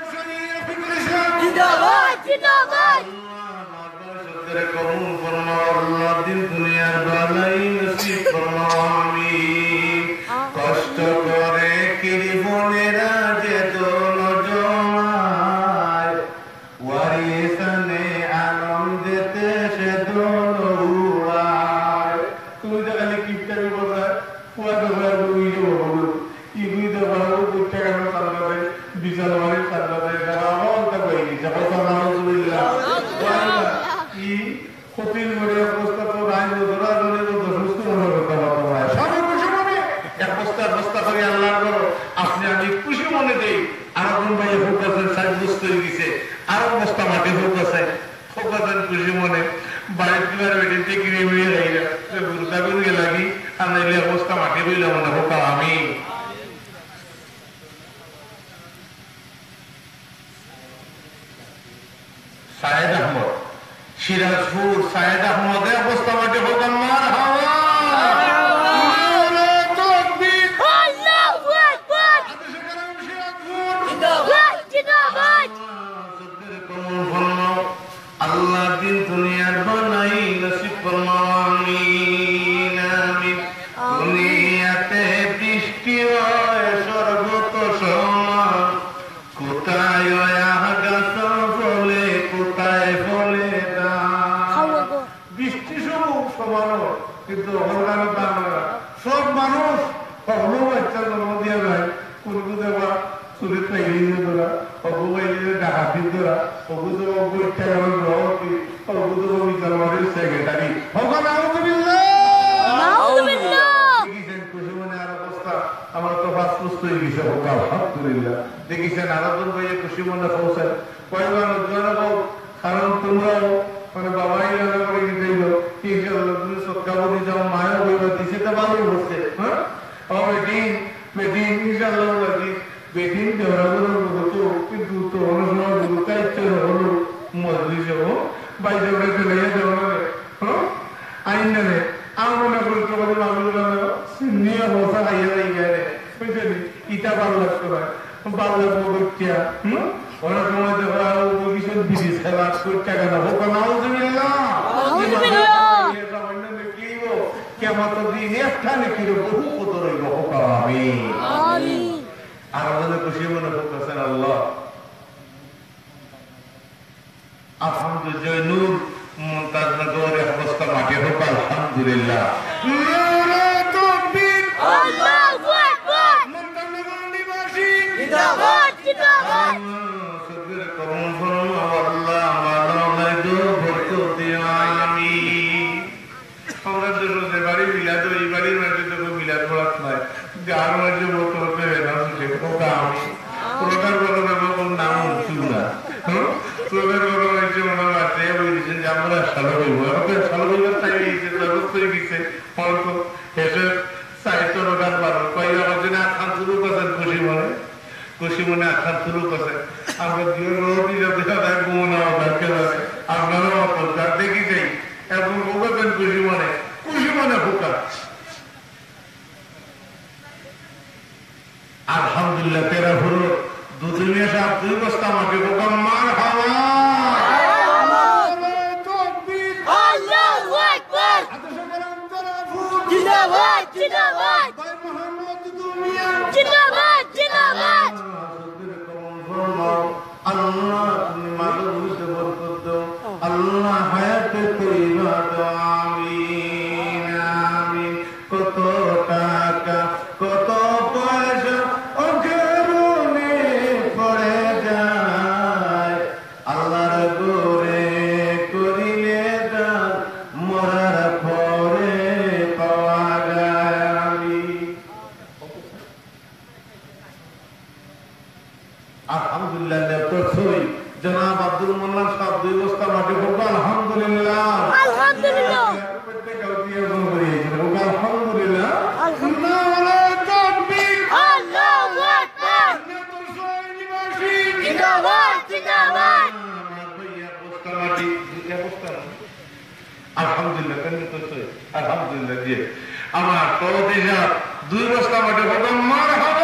জিন্দাবাদ জিন্দাবাদ কবুল ফরমাও আল্লাহ দিন দুনিয়ার ভালাই নসিব ফরমাও আমিন। কষ্ট করে কিরিবনেরা যে দোল জমায় ওয়ারিসানে আনন্দেতে সে দোল উড়ায় তুমি তো খালি কিপটামি বললা পুয়া তো ভাই বলুই বলু ইগুই তো ভালো দুটা কেন সামনে বিশাল মানে সামনে আমার তা কই যখন আলহামদুলিল্লাহ কি ক্ষতির মরে অবস্থা তো রায় ধরা ধরে তো সুস্থ মনে কথা হয় সব খুশি মনে এক বস্তা করে আল্লাহর করো আপনি আমি খুশি মনে দেই আরেকজন ভাই ফোকাসের সাইজ বুঝতে গেছে আরো বস্তা মাটি ফোকাসে ফোকাসের খুশি মনে বাইরে দিবার বেটিতে কিনে মিলে যাইরা গুরুতা করে লাগি আর নাইলে অবস্থা মাটি হইল মনে হোক আমি সায়েদ আহমদ সিরাজপুর সায়েদ আহমদের অবস্থা মাটি হোক মারহাবা তাকবীর আল্লাহু আকবার ওখানে দান করা সব মানুষ কখনো বাচ্চা জন্ম দিয়ে যায় কোনো দেওয়া চুরি খাইয়ে ধরা অবু বাইরে ডাকাতি ধরা অবু দেওয়া পরীক্ষা করার রহতি অবু দেওয়া বিদ্যালয়ের সেক্রেটারি ভগবান আমার তো ফাস্ট হয়ে গেছে আলহামদুলিল্লাহ দেখেছেন আরাধন ভাইয়া খুশি মনে পৌঁছেন কয়েকবার কারণ তোমরাও মানে বাবাই করে দিল তুমি সৎকা বলি যাও মায়া বইবা দিছে তো ভালো হচ্ছে হ্যাঁ বেটিং বেটিং ইনশাআল্লাহ লাগি বেটিং দেওয়ার হতো কিন্তু তো অনুসরণ দায়িত্ব হলো মজলিস হবো বাইরে চলে যাওয়া হ্যাঁ আইন নেবে আমার মনে করি তোমাদের মানুষগুলো নিয়ে বসা খাইয়া গেলে বুঝলি ইটা ভালো লাগতো না ভালো লাগতো করছিয়া অনেক সময় দেখা কিছু বিদেশ খেলা টাকা না হোক কেমন দিন একটা নাকি বহু কত রইল হোক আমি আর আমাদের খুশি মনে করতেছেন আল্লাহ আলহামদুলিল্লাহ নূর মুনতাজনগরের অবস্থা মাঠে হোক আলহামদুলিল্লাহ বাড়ি মিলাদ এই বাড়ির মাঝে তো মিলাদ পড়াত নাই যার মাঝে বলতে হতে প্রকার নাম উঠছিল না প্রকার হয়েছে মনে আছে বলছেন যে আমরা সালো হইব সালো হইবার চাই জগৎ করে গেছে অল্প হেসে সাহিত্য রোগান পারো কয়েক জন্য আখ্যান শুরু করছেন খুশি মনে আখ্যান শুরু করছে আমরা দিয়ে রোদি যাতে ঘুমনা আপনারও অপরকার দেখি যাই এখন ভোগাছেন খুশি মনে ভোকা আলহামদুলিল্লাহ তেরা হলো দুদিনে সাপ 2 বস্তা মাকে বোকা মার হাওয়া জিন্দাবাদ জিন্দাবাদ জিন্দাবাদ জিন্দাবাদ আল্লাহ তুমি মাকে বুঝতে বরকত দাও আল্লাহ হায়াতে তৈবা দাও আমিন আমিন কত টাকা কত পয়সা অঘরুনে পড়ে যায় আল্লাহর গোরে করিলে দান মরার পরে পাওয়া যায় আমি আলহামদুলিল্লাহ নেতৃত্বই জনাব আব্দুল মোল্লা সাহেব 2 বস্তা মাটি হোক আলহামদুলিল্লাহ আলহামদুলিল্লাহ আলহামদুলিল্লাহ আলহামদুলিল্লাহ দিয়ে আমার প্রতিজা 2 বস্তা মাটি হোক মার হবে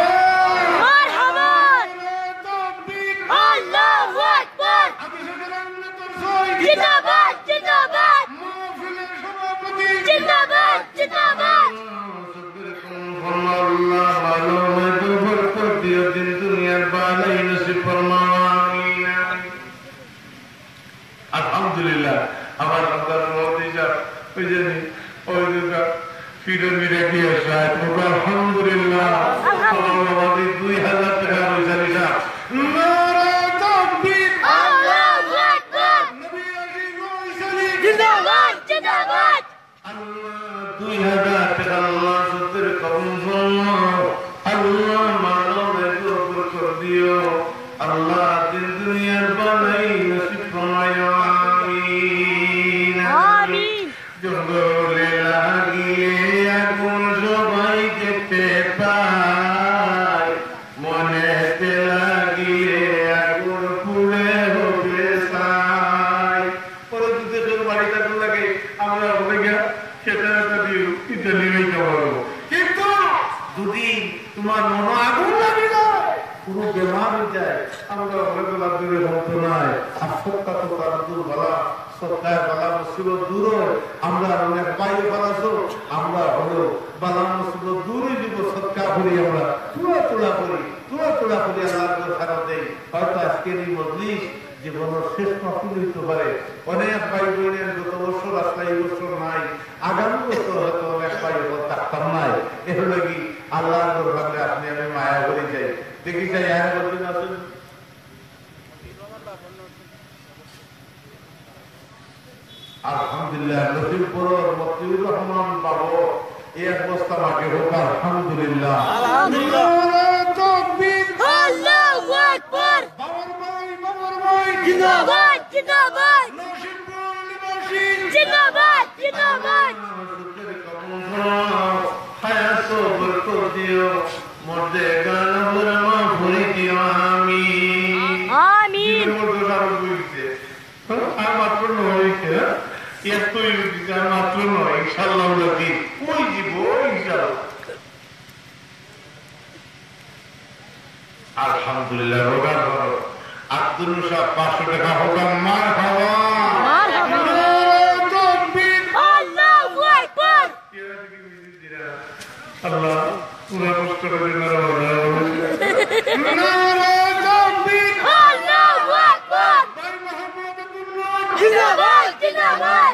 জিন্দাবাদ জিন্দাবাদ জিন্দাবাদ জিন্দাবাদ আল্লাহ ভালো মতো বরকত দিও দিন দুনিয়ার ভালোই নসিব ফরমাও আমিন আলহামদুলিল্লাহ আমার আল্লাহর মর্জিজা ওই যে ওই দুটা ফিরে মিরে গিয়ে সাহেব আলহামদুলিল্লাহ আল্লাহ 2000 টাকা রইছে না জিন্দাবাদ জিন্দাবাদ আল্লাহ 2000 টাকা আল্লাহ সত্যের কবুল ফরমাও আল্লাহ মানবের উপর করে দিও আল্লাহ দিন দুনিয়ার বালাই নসিব ফরমাও আমিন আমিন জঙ্গলে লাগিয়ে আগুন সবাই দেখতে পায় মনেতে লাগিয়ে আগুন পুড়ে হবে ছাই পরে যদি বাড়িতে আগুন লাগে আমরা হবে গিয়া সেটা দিও ইতালি হইতে পারবো কিন্তু যদি তোমার মনে আগুন লাগে না পুরো বেমার হয়ে যায় আমরা অনেক দূরে হতো নাই আর সত্তা তো তার দূর বলা সত্তায় বালা মুসিবত দূর হয় আমরা অনেক বাইরে বালাছো আমরা হলো বালা মুসিবত দূরে দিব সৎকা করি আমরা তোলা করি আল্লাহর খারাপ দেই হয়তো আজকের এই মজলিস জীবনের শেষ মাহফিল হইতে পারে অনেক ভাই বোনের গত বছর আসলে এই বছর নাই আগামী বছর হয়তো অনেক ভাই দেখি চাই আর বলতে আছেন আলহামদুলিল্লাহ নসিবপুর মতিউর রহমান বাবু এক বস্তা মাকে হোক আলহামদুলিল্লাহ আলহামদুলিল্লাহ তাকবীর আল্লাহু আকবার বাবর ভাই জিন্দাবাদ জিন্দাবাদ নসিবপুর নিবাসী জিন্দাবাদ জিন্দাবাদ হায়াত বরকত দিও মর্দে গান বরমা ভরি দিও আমিন আমিন মর্দে সারা বুঝছে আর মাত্র নয়ছে এতই বুঝছে আর মাত্র নয় ইনশাআল্লাহ লাগি কই দিব ইনশাআল্লাহ আলহামদুলিল্লাহ রোগার করো আব্দুল সাহেব 500 টাকা হোক মারহাবা মারহাবা তাকবীর আল্লাহু আকবার আল্লাহ পুরা কষ্ট করে নারা তাকবীর আল্লাহু আকবার ভাই মোহাম্মদ আব্দুল্লাহ জিন্দাবাদ জিন্দাবাদ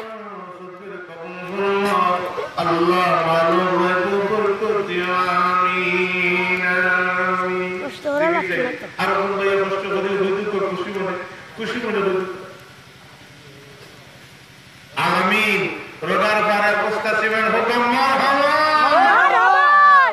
আল্লাহ মালুম রাখো বরকত দিও আমিন আমিন কষ্ট ওরা লাগছে না তো। আর কোন ভাই কষ্ট করে হইতে তো খুশি মনে আমিন রোগার পারে কষ্ট সিমেন্ট হুকুম মারহাবা মারহাবা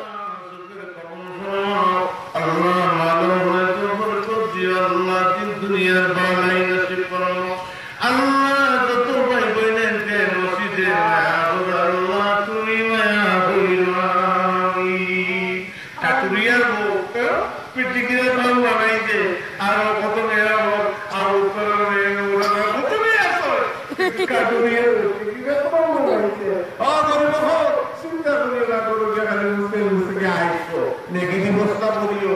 আল্লাহ মালুম রাখো বরকত দিও আল্লাহ দিন দুনিয়ার ভালাই নসিব করো আল্লাহ যত ভাই বোনেরকে মসজিদে আল্লাহ তুমি মায়া হইল আমিন ঠাকুরিয়ার মুখ পিটিকিরে ভালো বানাইছে আর কত মেয়েরা হোক আর উত্তরে ওরা কত মেয়ে আছে ঠাকুরিয়ার পিটিকিরে ভালো বানাইছে চিন্তা করিও না করো যেখানে মুসকে আইসো নেগেটিভ অবস্থা করিও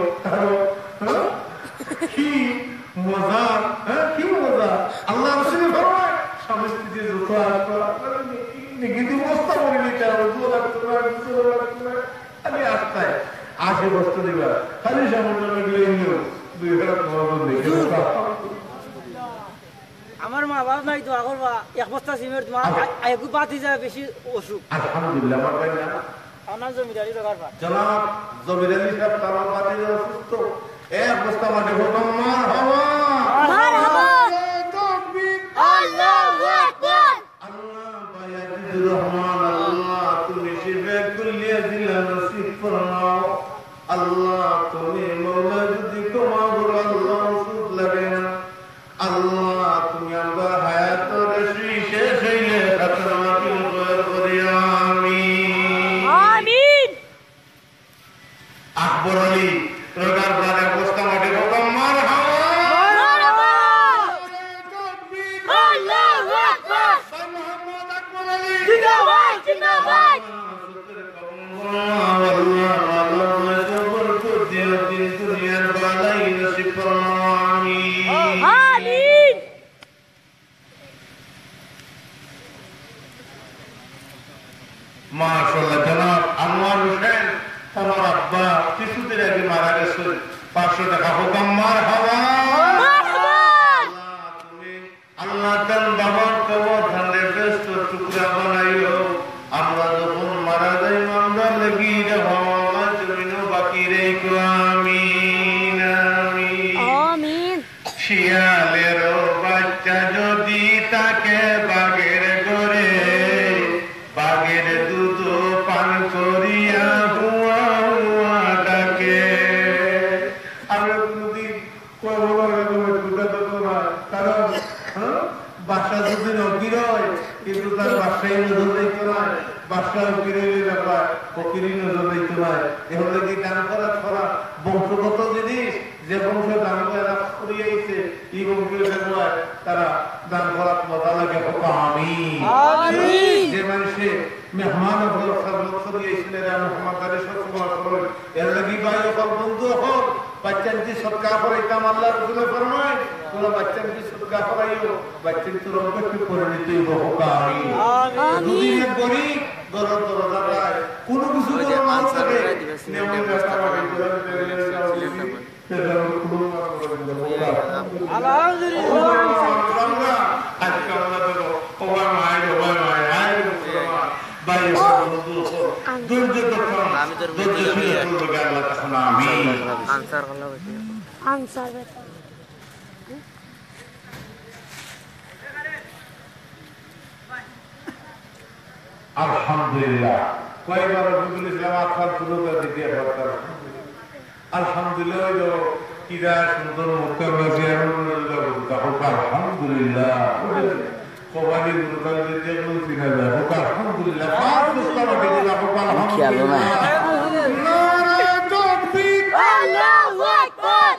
কি মজা কি মজা আল্লাহ রসুলের ফরমান স্বামী স্ত্রী যত নেগেটিভ অবস্থা করে নিতে হবে খালি আস্তায় আসে বস্তু দিবা খালি সামান্য দুই হাজার আমার মা বাবা নাই দোয়া করবা এক বস্তা সিমেন্ট তোমার একটু বাতি যায় বেশি অসুখ আলহামদুলিল্লাহ আমার ভাই না আমার জমিদারি দরকার পা জনাব জমির আলী সাহেব তামার বাতি অসুস্থ এক বস্তা মাঠে হুকুম মারহাবা মারহাবা তাকবীর আল্লাহু আকবার আল্লাহ বায়াজিদুর রহমান আল্লাহ তুমি শিফা কুল্লিয়া দিলা নসিব ফরমাও আল্লাহ তুমি মওলা যদি ক্ষমা করো আল্লাহ ওষুধ লাগে না আল্লাহ তুমি আমরা হায়াতের শেষ হইলে খাতনাকে দয়া করি আমিন আমিন আকবর আলী রোগার প্রাণে অবস্থা মাঠে হুকুম মারহাবা মারহাবা তাকবীর আল্লাহু আকবার মোহাম্মদ আকবর আলী জিন্দাবাদ জিন্দাবাদ আমিন মাশাআল্লাহ জনাব আনোয়ার হোসেন আমার আব্বা কিছুদিন আগে মারা গেছে 500 টাকা হুকুম মারহাবা মারহাবা তুমি আল্লাহ তাআলা বাবার কবর ধানে ব্যস্ত টুকরা বানাইও আমরা যখন মারা যাই আমরা লাগি রহমা জমিনো বাকি রেখো আমিন আমিন আমিন শিয়ালের বাচ্চা যদি তাকে বাঘের করে বাঘের দুধ পান করিয়া হুয়া হুয়া ডাকে আমরা কোনদিন কারণ বাসা যদি নকির হয় কিন্তু তার বাসায় নজর দিতে নয় বাসা উকিরের ব্যাপার ফকিরি নজর দিতে নয় এগুলো কি দান করা বংশগত জিনিস যে বংশ দান করিয়াছে এই বংশের ব্যাপার তারা দান করার মজা লাগে আমিন যে মানুষে মেহমান হল সর্বত্র দিয়েছিলেন মোহাম্মদ সবসময় এর লাগি ভাই বন্ধু হল বাচ্চানকে সৎকা করাইতাম আল্লাহ রসুলে ফরমায় তোরা বাচ্চানকে সৎকা করাইও বাচ্চান তোর অপেক্ষা করে নিতেই আমিন যদি গরিব দরদ দরদায় কোনো কিছু করে না থাকে নেমন রাস্তা বাড়ি করে আলহামদুলিল্লাহ আজকে আমরা দেখো ওবার মায়ের ভাই বন্ধু ধৈর্য আল্লাহ তখন আমিন। আনসার বেটা আলহামদুলিল্লাহ কয়বার বলেছিলাম আপনার পুরোটা দিতে দরকার। আলহামদুলিল্লাহ ওই তো কিরা সুন্দর মুখের মাঝে আলহামদুলিল্লাহ কবাডি গুরুকাল দিতে বলছি না হোক আলহামদুলিল্লাহ খেয়াল না আল্লাহু আকবার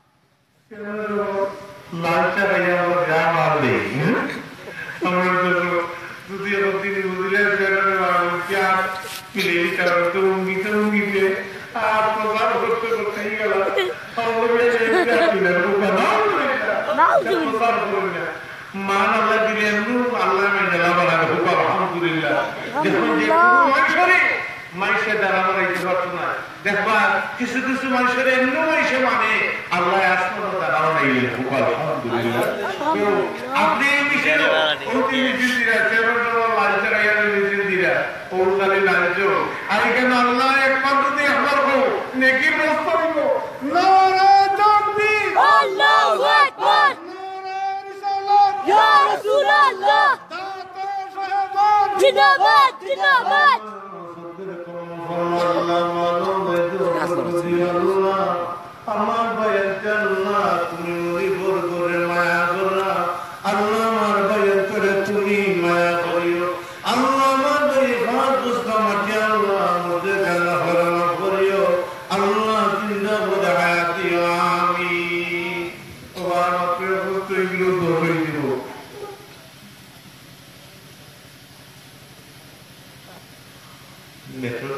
লালচা ভাইয়া আমরা যা মারলে আমরা যদি তিনি বুঝলে क्या मिले तो उंगी पे आप प्रसाद करते करते ही गला हम लोग ये पिलर को बना प्रसाद करेंगे मान अल्लाह दिले नु अल्लाह में जला बना को अल्हम्दुलिल्लाह देखो माइशरे माइशे द्वारा আমরা এই করতে না দেখবা কিছু কিছু মানুষের এমন মাইশে মানে আল্লাহ আসমান দ্বারা নাই আলহামদুলিল্লাহ তো আপনি এই বিষয়ে অতি বিচিত্রা যেমন লালচা গায়া দিরা ওখানে লালচো আর কেন আল্লাহ একমাত্র দিয়ে আমার কো নেকির রাস্তা দিব নারে তাকবীর আল্লাহু আকবার নারে রিসালাত ইয়া রাসূলুল্লাহ জিন্দাবাদ জিন্দাবাদ আমার ভাইয়ের জান্নাত তুমি ওই বরগরে মায়া করো আল্লাহ আমার ভাইয়ের করে তুমি মায়া করিও আল্লাহ আমার ভাই ফাতুস্তা মাটি আল্লাহ মুঝে গানা ফরমা করিও আল্লাহ জিন্দাবাদ হায়াতি আমিন ওয়ার প্রিয় বস্তু এগুলো ধরে দিব মেট্রো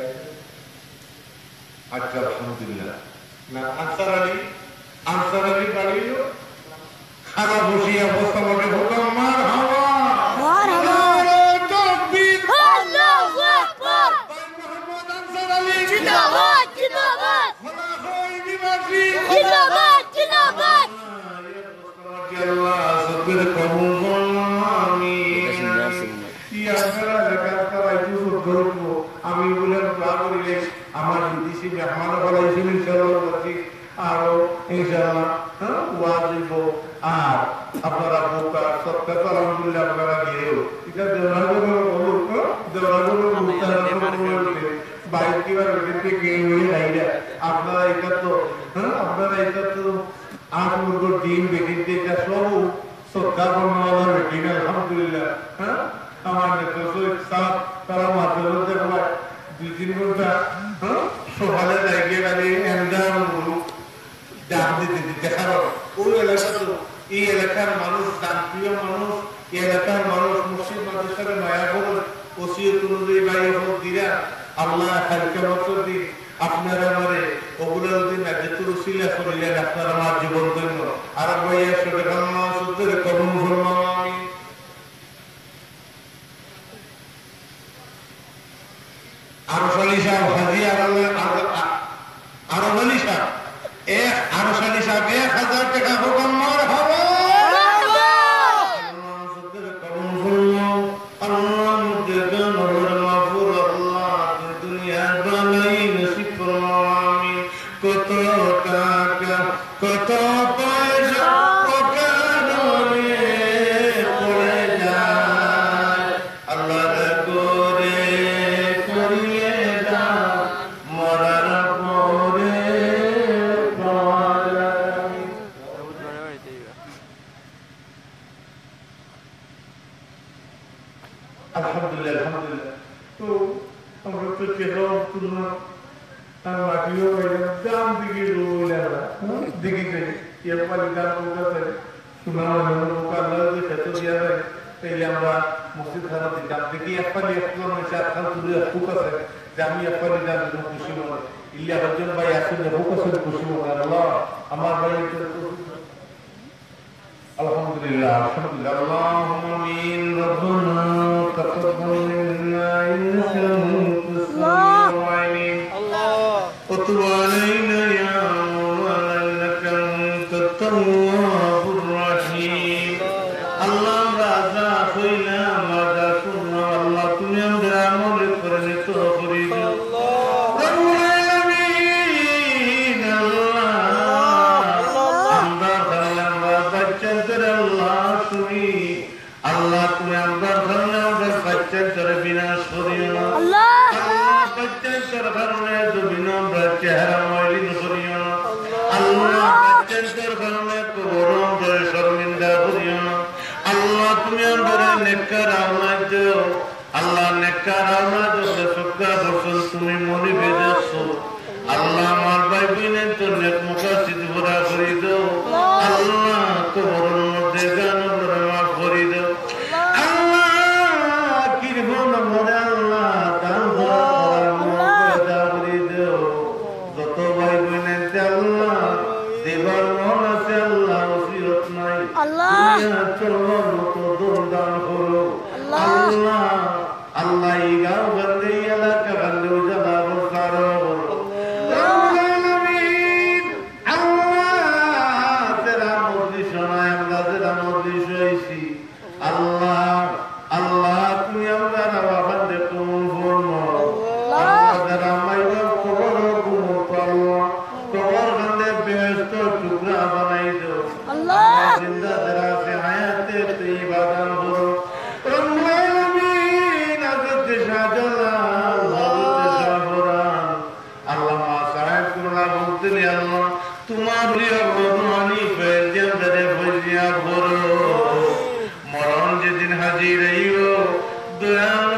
আচ্ছা আলহামদুলিল্লাহ না আনসার আলী বাড়িও খারাপ বসিয়া অবস্থা মনে হোক আমার হাওয়া মারহাবা তাকবীর আল্লাহু আকবার মোহাম্মদ আনসার আলী জিন্দাবাদ জিন্দাবাদ খোলাফায়ে নিবাসী জিন্দাবাদ জিন্দাবাদ আল্লাহ সবের কবুল করুন আমিন ইয়া যারা কারাই দুটো করব আমি বলে বাবুরে আমার বিদেশি মেহমান বলাইছি ইনশাআল্লাহ বলছি আর ইনশাআল্লাহ ওয়াজিব আর আপনারা বোকা সত্য আলহামদুলিল্লাহ আপনারা গিয়েও এটা দেওয়াগুলো মুস্তাহাব বাইক কিবার ওইদিকে গিয়ে হয়ে রাইরা আপনারা এটা তো আট মুরগোর ডিম বেটিতে এটা সব সত্য বর্ণমালার বেটিন আলহামদুলিল্লাহ আমার নেতৃত্ব সাত তারা মাধ্যমে দেখবা 2-3 ঘন্টা সকালে দাঁড়িয়ে দাঁড়িয়ে এন্দার ডাক দিতে দেখার ওই এলাকা তো এই এলাকার মানুষ দানপ্রিয় মানুষ এই এলাকার মানুষ মুসলিম মানুষের মায়া করুন ওসিয়ত অনুযায়ী ভাই হোক দিরা আল্লাহ কালকে বছর দিন আপনারা আমারে ওগুলো দিন যেহেতু রসিলা করিলেন আপনারা আমার জীবন ধন্য আর ভাইয়া সেটা কান্না সত্যি করুন মুসলমান আরশালী সাহেব হাজি আরশালী সাহেব 1000 টাকা হুকুম মারহাবা আল্লাহ সদর করুন আল্লাহ মুজদান ওর মাফুর আল্লাহ দুনিয়ার বালাই নসিব ফরমাও আমিন কত টাকা কত পয়সা পকারে পড়ে যায় আল্লাহ করে করিয়ে দাও মরার পরে আলহামদুলিল্লাহ তো আমরা তো কেরম তুলনা আর মাটিও দাম দিকে দিকে এর পালি দাম করতে শোনা আল্লাহ যে খেত দিয়া যায় তাইলে আমরা মসজিদ খানা দিতাম দেখি এক পালি একটু চার খান তুলে হুক আছে যে আমি এক পালি দাম খুশি মনে ইল্লা হজন ভাই আসেন হুক আছে খুশি মনে আল্লাহ আমার ভাই আলহামদুলিল্লাহ আলহামদুলিল্লাহ আল্লাহুম্মা আমিন রব্বানা তাকাব্বাল মিন্না ইন্নাকা আনতাস সামিউল আলিম ওয়া তুব আলাইনা ইয়া মাওলানা ইন্নাকা আনতাত তাওয়াবুর রহিম আল্লাহ রাজা হইলাম রাজা শুনো আল্লাহ তুমি আমাদের আমল করে নিতে করে দিও বাচ্চার কারণে জমিন চেহারা ময়লিন করিও না আল্লাহ বাচ্চার কারণে কবর শর্মিন্দা করিও না আল্লাহ তুমি আমাদের নেককার আওলাদ দিও আল্লাহ নেককার আওলাদ সুখা বর্ষণ তুমি মনে বেঁধেছো আল্লাহ আমার ভাই বোনের তোর নেক মুখাসিদ ভরা করে দাও আল্লাহ কবরের মধ্যে গান মাফ করে দাও আল্লাহ কিরকম মনে আল্লাহ দান পয়দা করে দাও যত ভাই বোনের আল্লাহ দেবার মন আছে আল্লাহ ওসিয়ত নাই দুনিয়া চলবার মতো দোলদান করো আল্লাহ আল্লাহ এই গাঁও বান্ধে এলাকা বান্ধে উজালা বসারো আল্লাহ আল্লাহ তুমি আমরা বাবাদের কবুল ফরমাও আমাদের আমাইবার কবর কবুল করো কবর বান্দে বেহেশত টুকরা বানাই দাও আল্লাহ জিন্দা দরাজে হায়াতে তৈয়বা দান করো রব্বুল আলামিন হযরত শাহজালাল হযরত শাহরান আল্লাহ মা সাহেব কুরলা বলতে আল্লাহ তোমার প্রিয় রহমানি ফেরজান দরে ফজিয়া করো মরণ যেদিন হাজির হইও দয়াল